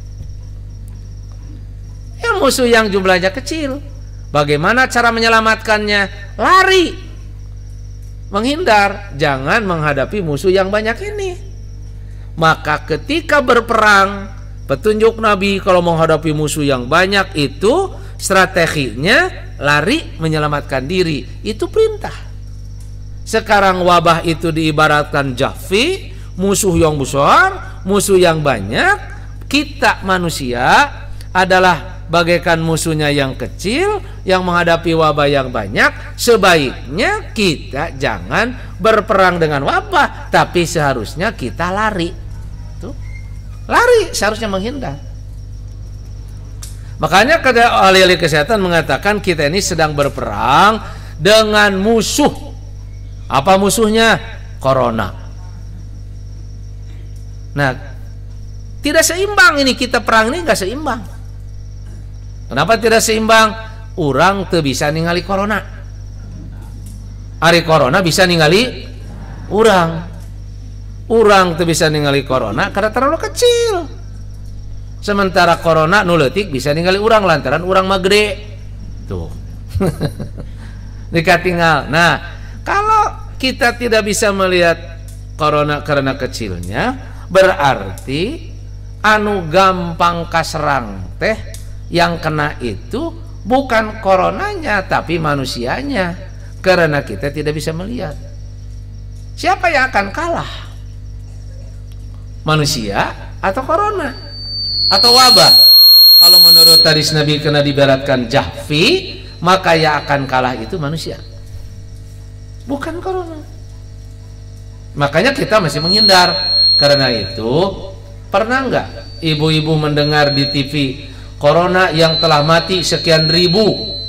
Ya musuh yang jumlahnya kecil, bagaimana cara menyelamatkannya? Lari, menghindar, jangan menghadapi musuh yang banyak ini. Maka ketika berperang, petunjuk Nabi kalau menghadapi musuh yang banyak itu strateginya lari, menyelamatkan diri, itu perintah. Sekarang wabah itu diibaratkan jahfi, musuh yang besar, musuh yang banyak. Kita manusia adalah bagaikan musuhnya yang kecil yang menghadapi wabah yang banyak. Sebaiknya kita jangan berperang dengan wabah, tapi seharusnya kita lari. Tuh. Lari, seharusnya menghindar. Makanya ahli-ahli kesehatan mengatakan kita ini sedang berperang dengan musuh. Apa musuhnya? Corona. Nah, tidak seimbang ini, kita perang ini nggak seimbang. Kenapa tidak seimbang? Orang tuh bisa ningali corona. Ari corona bisa ningali orang. Orang tuh bisa ningali corona karena terlalu kecil. Sementara corona nuletik bisa ningali orang lantaran orang magede. Tuh. Dikatinggal. Nah, kalau kita tidak bisa melihat corona karena kecilnya, berarti anu gampang kaserang teh yang kena itu bukan coronanya tapi manusianya, karena kita tidak bisa melihat. Siapa yang akan kalah? Manusia atau corona atau wabah? Kalau menurut hadis Nabi kena diberatkan jahfi, maka yang akan kalah itu manusia, bukan corona. Makanya kita masih menghindar. Karena itu, pernah nggak ibu-ibu mendengar di T V corona yang telah mati sekian ribu?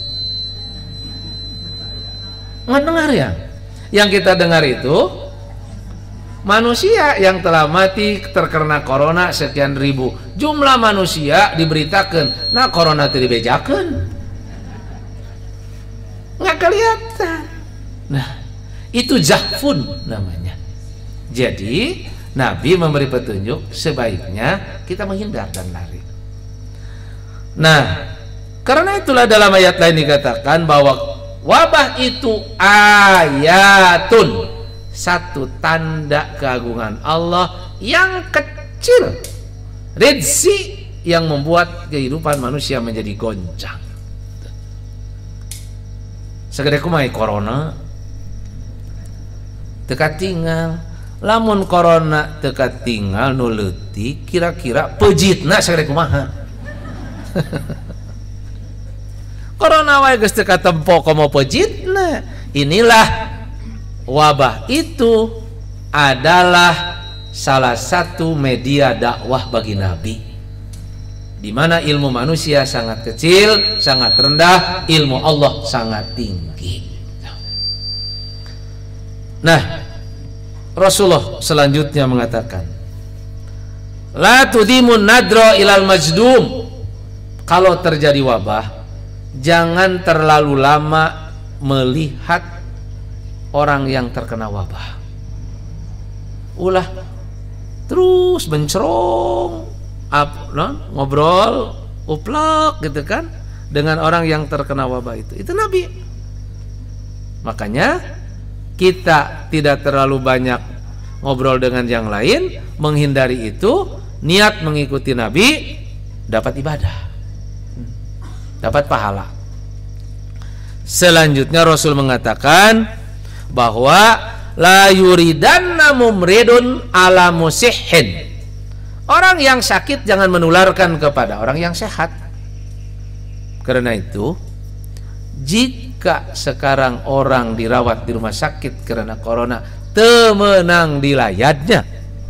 Nggak dengar ya? Yang kita dengar itu manusia yang telah mati terkena corona sekian ribu. Jumlah manusia diberitakan, nah corona tadi bejakan, nggak kelihatan. Nah, itu jahfun namanya. Jadi Nabi memberi petunjuk sebaiknya kita menghindar dan lari. Nah, karena itulah dalam ayat lain dikatakan bahwa wabah itu ayatun, satu tanda keagungan Allah yang kecil, ridzi, yang membuat kehidupan manusia menjadi goncang. Segede kumai corona teka tinggal, lamun corona teka tinggal nu leutik, kira-kira pejitna segede kumaha. Corona wae geus teu katempo komo pejitna. Inilah wabah itu adalah salah satu media dakwah bagi Nabi, di mana ilmu manusia sangat kecil, sangat rendah, ilmu Allah sangat tinggi. Nah, Rasulullah selanjutnya mengatakan, la tudimun nadro ilal majdum. Kalau terjadi wabah, jangan terlalu lama melihat orang yang terkena wabah. Ulah terus bencerong, up, no? ngobrol, uplak gitu kan, dengan orang yang terkena wabah itu. Itu Nabi. Makanya kita tidak terlalu banyak ngobrol dengan yang lain, menghindari itu, niat mengikuti Nabi, dapat ibadah, dapat pahala. Selanjutnya Rasul mengatakan bahwa la yuridanna mumridun ala musihhin. Orang yang sakit jangan menularkan kepada orang yang sehat. Karena itu, jika sekarang orang dirawat di rumah sakit karena corona, temenang dilayatnya,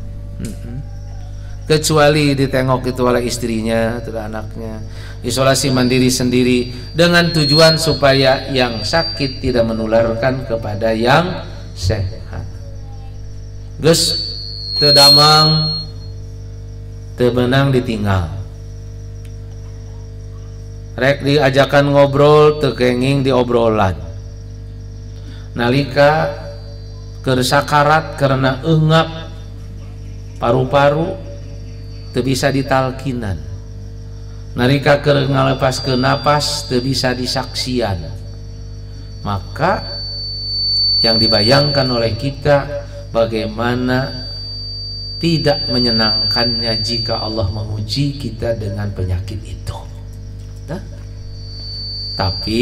kecuali ditengok itu oleh istrinya atau anaknya, isolasi mandiri sendiri dengan tujuan supaya yang sakit tidak menularkan kepada yang sehat. Geus teu damang, teu meunang ditinggal. Rek diajakan ngobrol teu kenging diobrolan. Nalika keur sakarat karena eungap paru-paru teu bisa ditalkinan. Nalika keur ngalepaskeun napas teu bisa disaksian. Maka yang dibayangkan oleh kita bagaimana tidak menyenangkannya jika Allah menguji kita dengan penyakit itu. Nah, tapi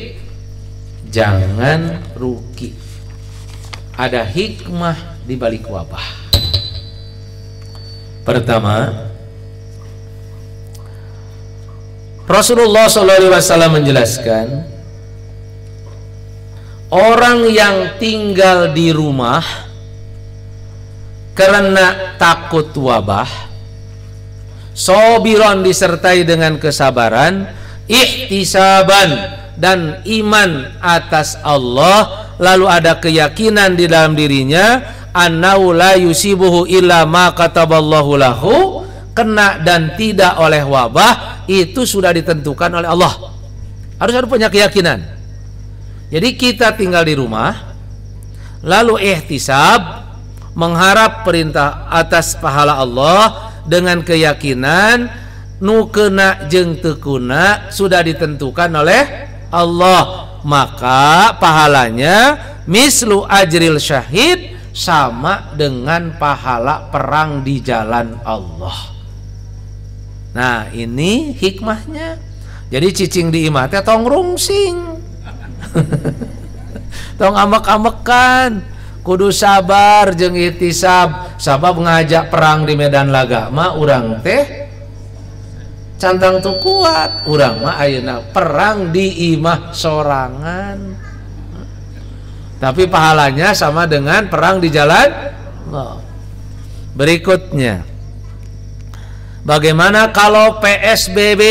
jangan rugi. Ada hikmah di balik wabah. Pertama, Rasulullah shallallahu alaihi wasallam menjelaskan, orang yang tinggal di rumah karena takut wabah, sobiron disertai dengan kesabaran, ihtisaban dan iman atas Allah, lalu ada keyakinan di dalam dirinya, annahu la yusibuhu illa ma kataballahu lahu, kena dan tidak oleh wabah itu sudah ditentukan oleh Allah. Harus ada punya keyakinan. Jadi kita tinggal di rumah, lalu ihtisab, mengharap perintah atas pahala Allah dengan keyakinan nu kena jeung teu kuna sudah ditentukan oleh Allah, maka pahalanya mislu ajril syahid, sama dengan pahala perang di jalan Allah. Nah, ini hikmahnya. Jadi cicing di imah teh tong rungsing. Tong amek-amekan, kudu sabar jeung ihtisab. Sabab ngajak perang di medan laga mah urang teh cantang tu kuat, urang mah ayeuna perang di imah sorangan. Tapi pahalanya sama dengan perang di jalan Allah. Berikutnya, bagaimana kalau P S B B?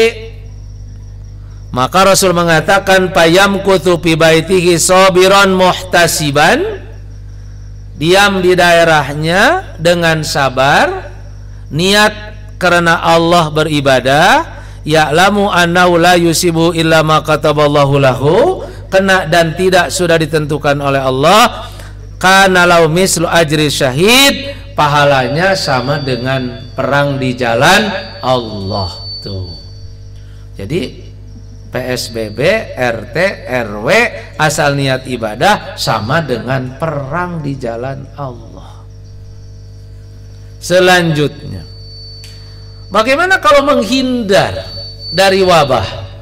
Maka Rasul mengatakan payamkuthu fi baitihi sabiran muhtasiban, diam di daerahnya dengan sabar, niat karena Allah beribadah, ya'lamu annahu la yusibu illa ma kataballahu lahu, kena dan tidak sudah ditentukan oleh Allah, kana lau mislu ajri syahid, pahalanya sama dengan perang di jalan Allah. Tuh. Jadi P S B B, R T, R W asal niat ibadah sama dengan perang di jalan Allah. Selanjutnya, bagaimana kalau menghindar dari wabah?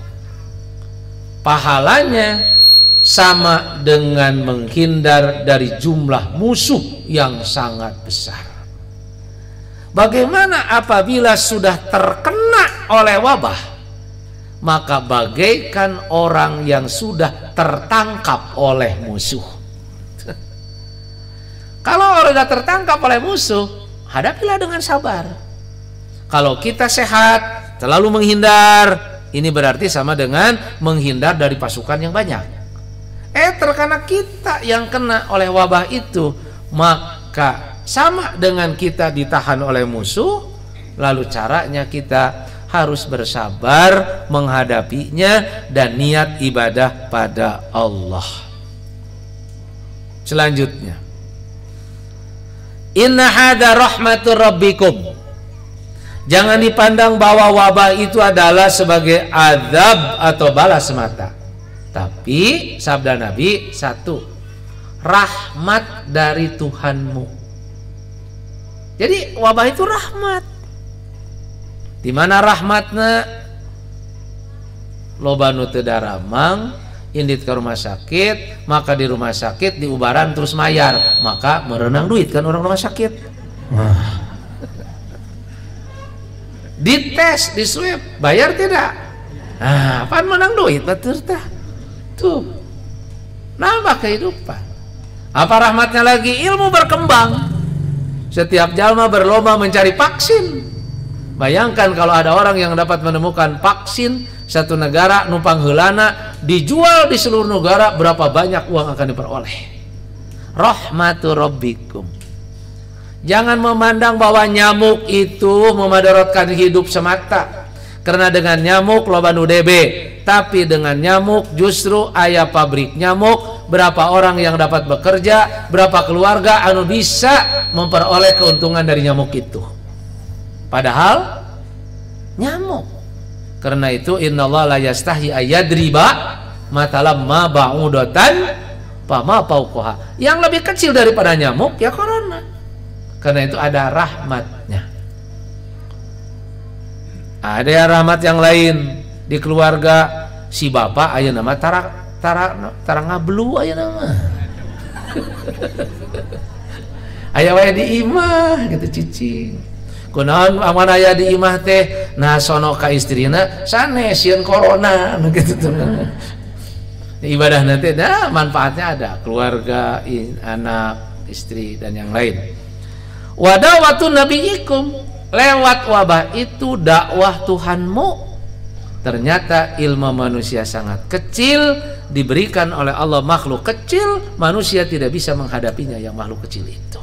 Pahalanya sama dengan menghindar dari jumlah musuh yang sangat besar. Bagaimana apabila sudah terkena oleh wabah? Maka bagaikan orang yang sudah tertangkap oleh musuh. Kalau orang sudah tertangkap oleh musuh, hadapilah dengan sabar. Kalau kita sehat, selalu menghindar, ini berarti sama dengan menghindar dari pasukan yang banyak. Eh, terkena kita yang kena oleh wabah itu, maka sama dengan kita ditahan oleh musuh. Lalu caranya kita harus bersabar menghadapinya dan niat ibadah pada Allah. Selanjutnya, inna hadza rahmatur rabbikum. Jangan dipandang bahwa wabah itu adalah sebagai azab atau balas semata. Tapi sabda Nabi, satu, rahmat dari Tuhanmu. Jadi wabah itu rahmat. Di mana rahmatna? Loba nu teu daramang indit ke rumah sakit, maka di rumah sakit diubaran terus mayar, maka merenang duit kan orang rumah sakit. Wah. Dites, di swab, bayar tidak? Nah, apaan menang duit betul tah? Tuh. Nambah kehidupan. Apa rahmatnya lagi? Ilmu berkembang. Setiap jalma berlomba mencari vaksin. Bayangkan kalau ada orang yang dapat menemukan vaksin satu negara numpang heulana dijual di seluruh negara, berapa banyak uang akan diperoleh. Rahmatu rabbikum. Jangan memandang bahwa nyamuk itu memadaratkan hidup semata. Karena dengan nyamuk loba nu D B, tapi dengan nyamuk justru aya pabrik nyamuk, berapa orang yang dapat bekerja, berapa keluarga anu bisa memperoleh keuntungan dari nyamuk itu. Padahal nyamuk. Karena itu innallaha la yastahi ayadriba matalam ma ba'udatan fama fauqaha. Yang lebih kecil daripada nyamuk ya corona. Karena itu ada rahmatnya. Ada yang rahmat yang lain di keluarga si bapak aya nama tara tara tara ngablu aya nama. Aya wae di imah gitu cicing. Kunaon aman aya di imah teh nah sono ka istrina sanes sieun corona gitu tuh. Ibadah nanti nah manfaatnya ada, keluarga, anak, istri dan yang lain. Wadawatun nabiyikum, lewat wabah itu dakwah Tuhanmu. Ternyata ilmu manusia sangat kecil diberikan oleh Allah makhluk kecil, manusia tidak bisa menghadapinya yang makhluk kecil itu.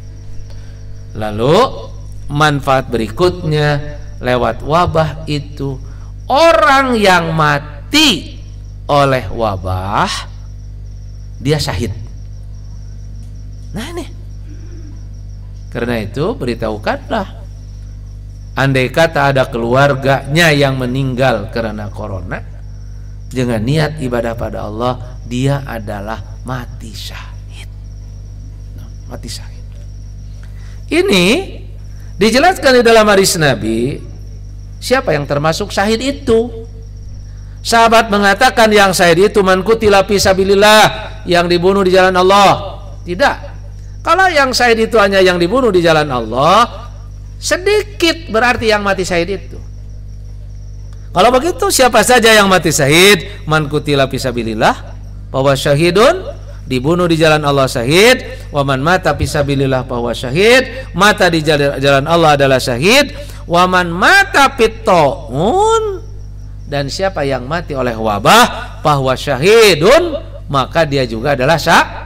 Lalu manfaat berikutnya lewat wabah itu, orang yang mati oleh wabah dia syahid. Nah ini, karena itu beritahukanlah, andai kata ada keluarganya yang meninggal karena corona, dengan niat ibadah pada Allah, dia adalah mati syahid. Nah, mati syahid ini dijelaskan di dalam hadis Nabi, siapa yang termasuk syahid itu. Sahabat mengatakan yang syahid itu man qutila fi sabilillah, yang dibunuh di jalan Allah. Tidak. Kalau yang syahid itu hanya yang dibunuh di jalan Allah, sedikit berarti yang mati syahid itu. Kalau begitu siapa saja yang mati syahid, man qutila fi sabilillah bahwa syahidun, dibunuh di jalan Allah syahid, waman mata fisabilillah bahwa syahid, mata di jalan Allah adalah syahid, waman mata pittoun, dan siapa yang mati oleh wabah bahwa syahidun, maka dia juga adalah syahid.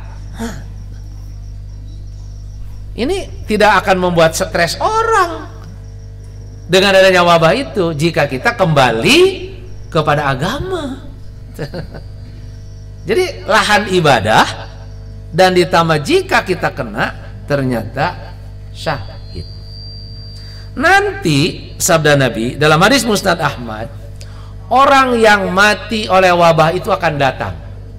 Ini tidak akan membuat stres orang dengan adanya wabah itu jika kita kembali kepada agama. Jadi lahan ibadah, dan ditambah jika kita kena ternyata syahid. Nanti sabda Nabi dalam hadis Musnad Ahmad, orang yang mati oleh wabah itu akan datang.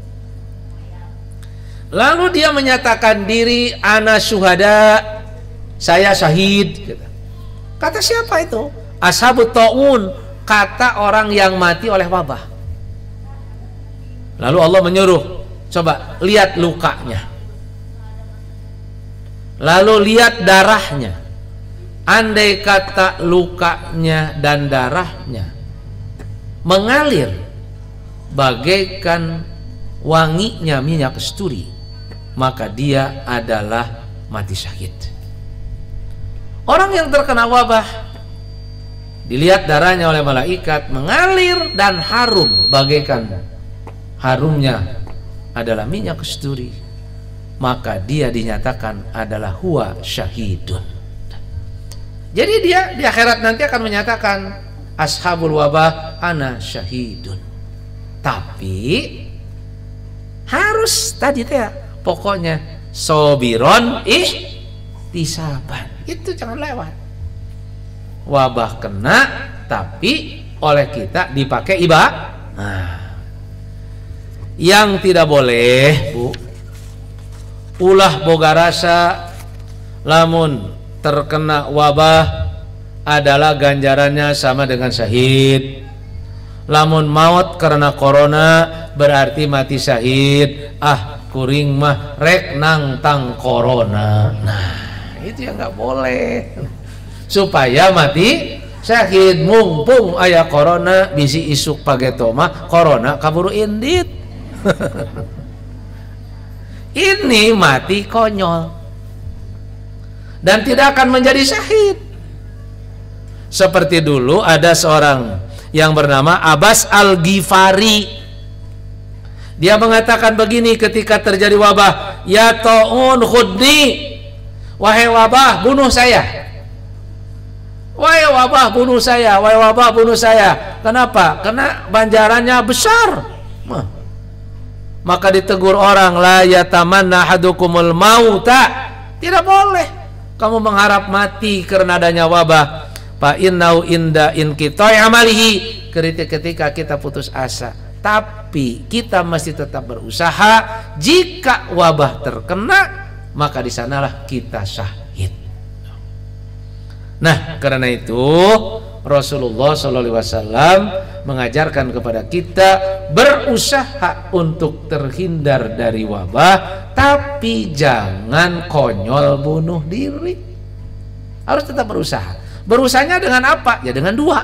Lalu dia menyatakan diri, ana syuhada, saya syahid. Kata siapa itu? Ashabut ta'un, kata orang yang mati oleh wabah. Lalu Allah menyuruh, coba lihat lukanya, lalu lihat darahnya. Andai kata lukanya dan darahnya mengalir bagaikan wanginya minyak kasturi, maka dia adalah mati syahid. Orang yang terkena wabah, dilihat darahnya oleh malaikat mengalir dan harum bagaikan harumnya adalah minyak kasturi, maka dia dinyatakan adalah huwa syahidun. Jadi dia di akhirat nanti akan menyatakan ashabul wabah ana syahidun. Tapi harus tadi teh pokoknya sobiron ih tisaban, itu jangan lewat. Wabah kena tapi oleh kita dipakai ibadah. Nah, yang tidak boleh, Bu, ulah boga rasa lamun terkena wabah adalah ganjarannya sama dengan syahid. Lamun maut karena corona berarti mati syahid. Ah, kuring mah rek nang tang corona. Nah, itu yang nggak boleh. Supaya mati syahid, mumpung aya corona bisi isuk pagetoma corona kaburu indit. Ini mati konyol dan tidak akan menjadi syahid. Seperti dulu ada seorang yang bernama Abbas Al-Ghifari. Dia mengatakan begini ketika terjadi wabah, ya ta'un khudni, wahai wabah bunuh saya, wahai wabah bunuh saya, wahai wabah bunuh saya. Kenapa? Karena banjarannya besar. Maka ditegur orang, la yatamanna hadukumul mauta, tidak boleh kamu mengharap mati karena adanya wabah. Fa innau inda inqita'i amalihi, ketika kita putus asa. Tapi kita masih tetap berusaha. Jika wabah terkena, maka di sanalah kita syahid. Nah, karena itu Rasulullah shallallahu alaihi wasallam mengajarkan kepada kita berusaha untuk terhindar dari wabah, tapi jangan konyol bunuh diri. Harus tetap berusaha. Berusahanya dengan apa? Ya dengan dua.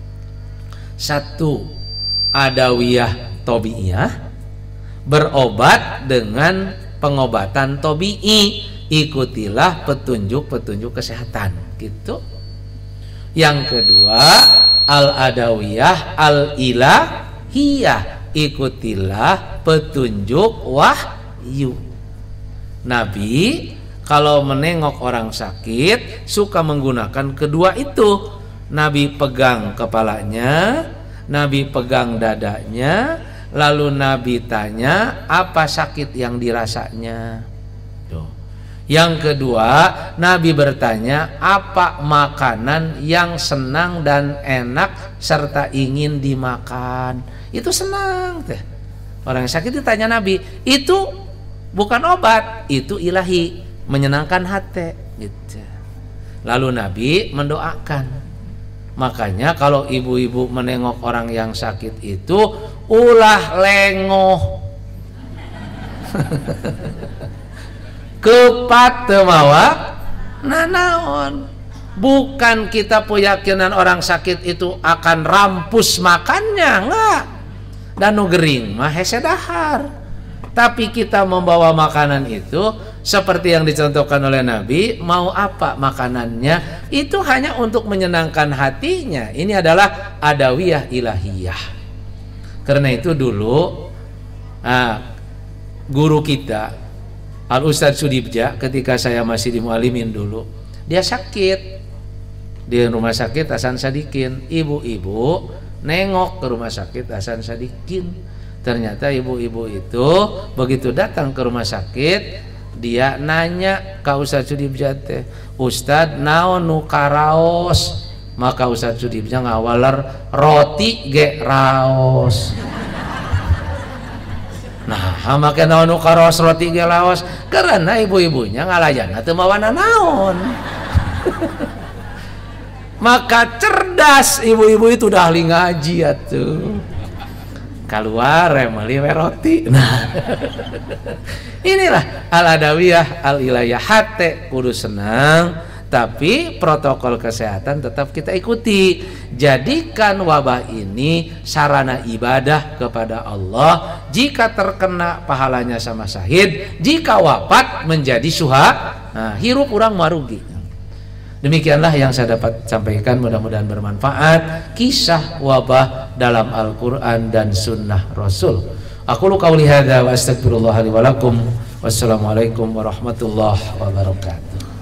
Satu, adawiyah tobi'iyah, berobat dengan pengobatan tobi'i, ikutilah petunjuk-petunjuk kesehatan gitu. Yang kedua, al-adawiyah al-ilahiyah, ikutilah petunjuk wahyu. Nabi kalau menengok orang sakit suka menggunakan kedua itu. Nabi pegang kepalanya, Nabi pegang dadanya, lalu Nabi tanya apa sakit yang dirasanya. Tuh. Yang kedua, Nabi bertanya apa makanan yang senang dan enak serta ingin dimakan. Itu senang teh. Orang yang sakit ditanya Nabi, itu bukan obat, itu ilahi, menyenangkan hati gitu. Lalu Nabi mendoakan. Makanya kalau ibu-ibu menengok orang yang sakit itu ulah lengoh. Kepat temawa nanaon. Bukan kita keyakinan orang sakit itu akan rampus makannya, enggak. Dan nu gering mah hese dahar. Tapi kita membawa makanan itu seperti yang dicontohkan oleh Nabi, mau apa makanannya? Itu hanya untuk menyenangkan hatinya. Ini adalah adawiyah ilahiyah. Karena itu dulu ah, guru kita Al Ustadz Sudibja, ketika saya masih di Mualimin dulu, dia sakit di rumah sakit Hasan Sadikin. Ibu-ibu nengok ke rumah sakit Hasan Sadikin. Ternyata ibu-ibu itu begitu datang ke rumah sakit, dia nanya ke Ustadz Sudibja teh, Ustadz naon nu karaos? Maka Ustadz Sudibja ngawaler roti ge raos. Nah, make naon nu karaos roti ge raos? Karena ibu-ibunya ngalayana teu mawana naon. Maka cerdas ibu-ibu itu udah ahli ngaji atuh. Keluar remeli roti. Nah, inilah al-adawiyah al-ilahiyah. Hati kudu senang, tapi protokol kesehatan tetap kita ikuti. Jadikan wabah ini sarana ibadah kepada Allah. Jika terkena pahalanya sama syahid, jika wafat menjadi syuhada. Nah, hirup urang marugi. Demikianlah yang saya dapat sampaikan, mudah-mudahan bermanfaat kisah wabah dalam Al-Quran dan Sunnah Rasul. Aku lu qauli hadza wa astaghfirullah li wa lakum. Wassalamualaikum warahmatullahi wabarakatuh.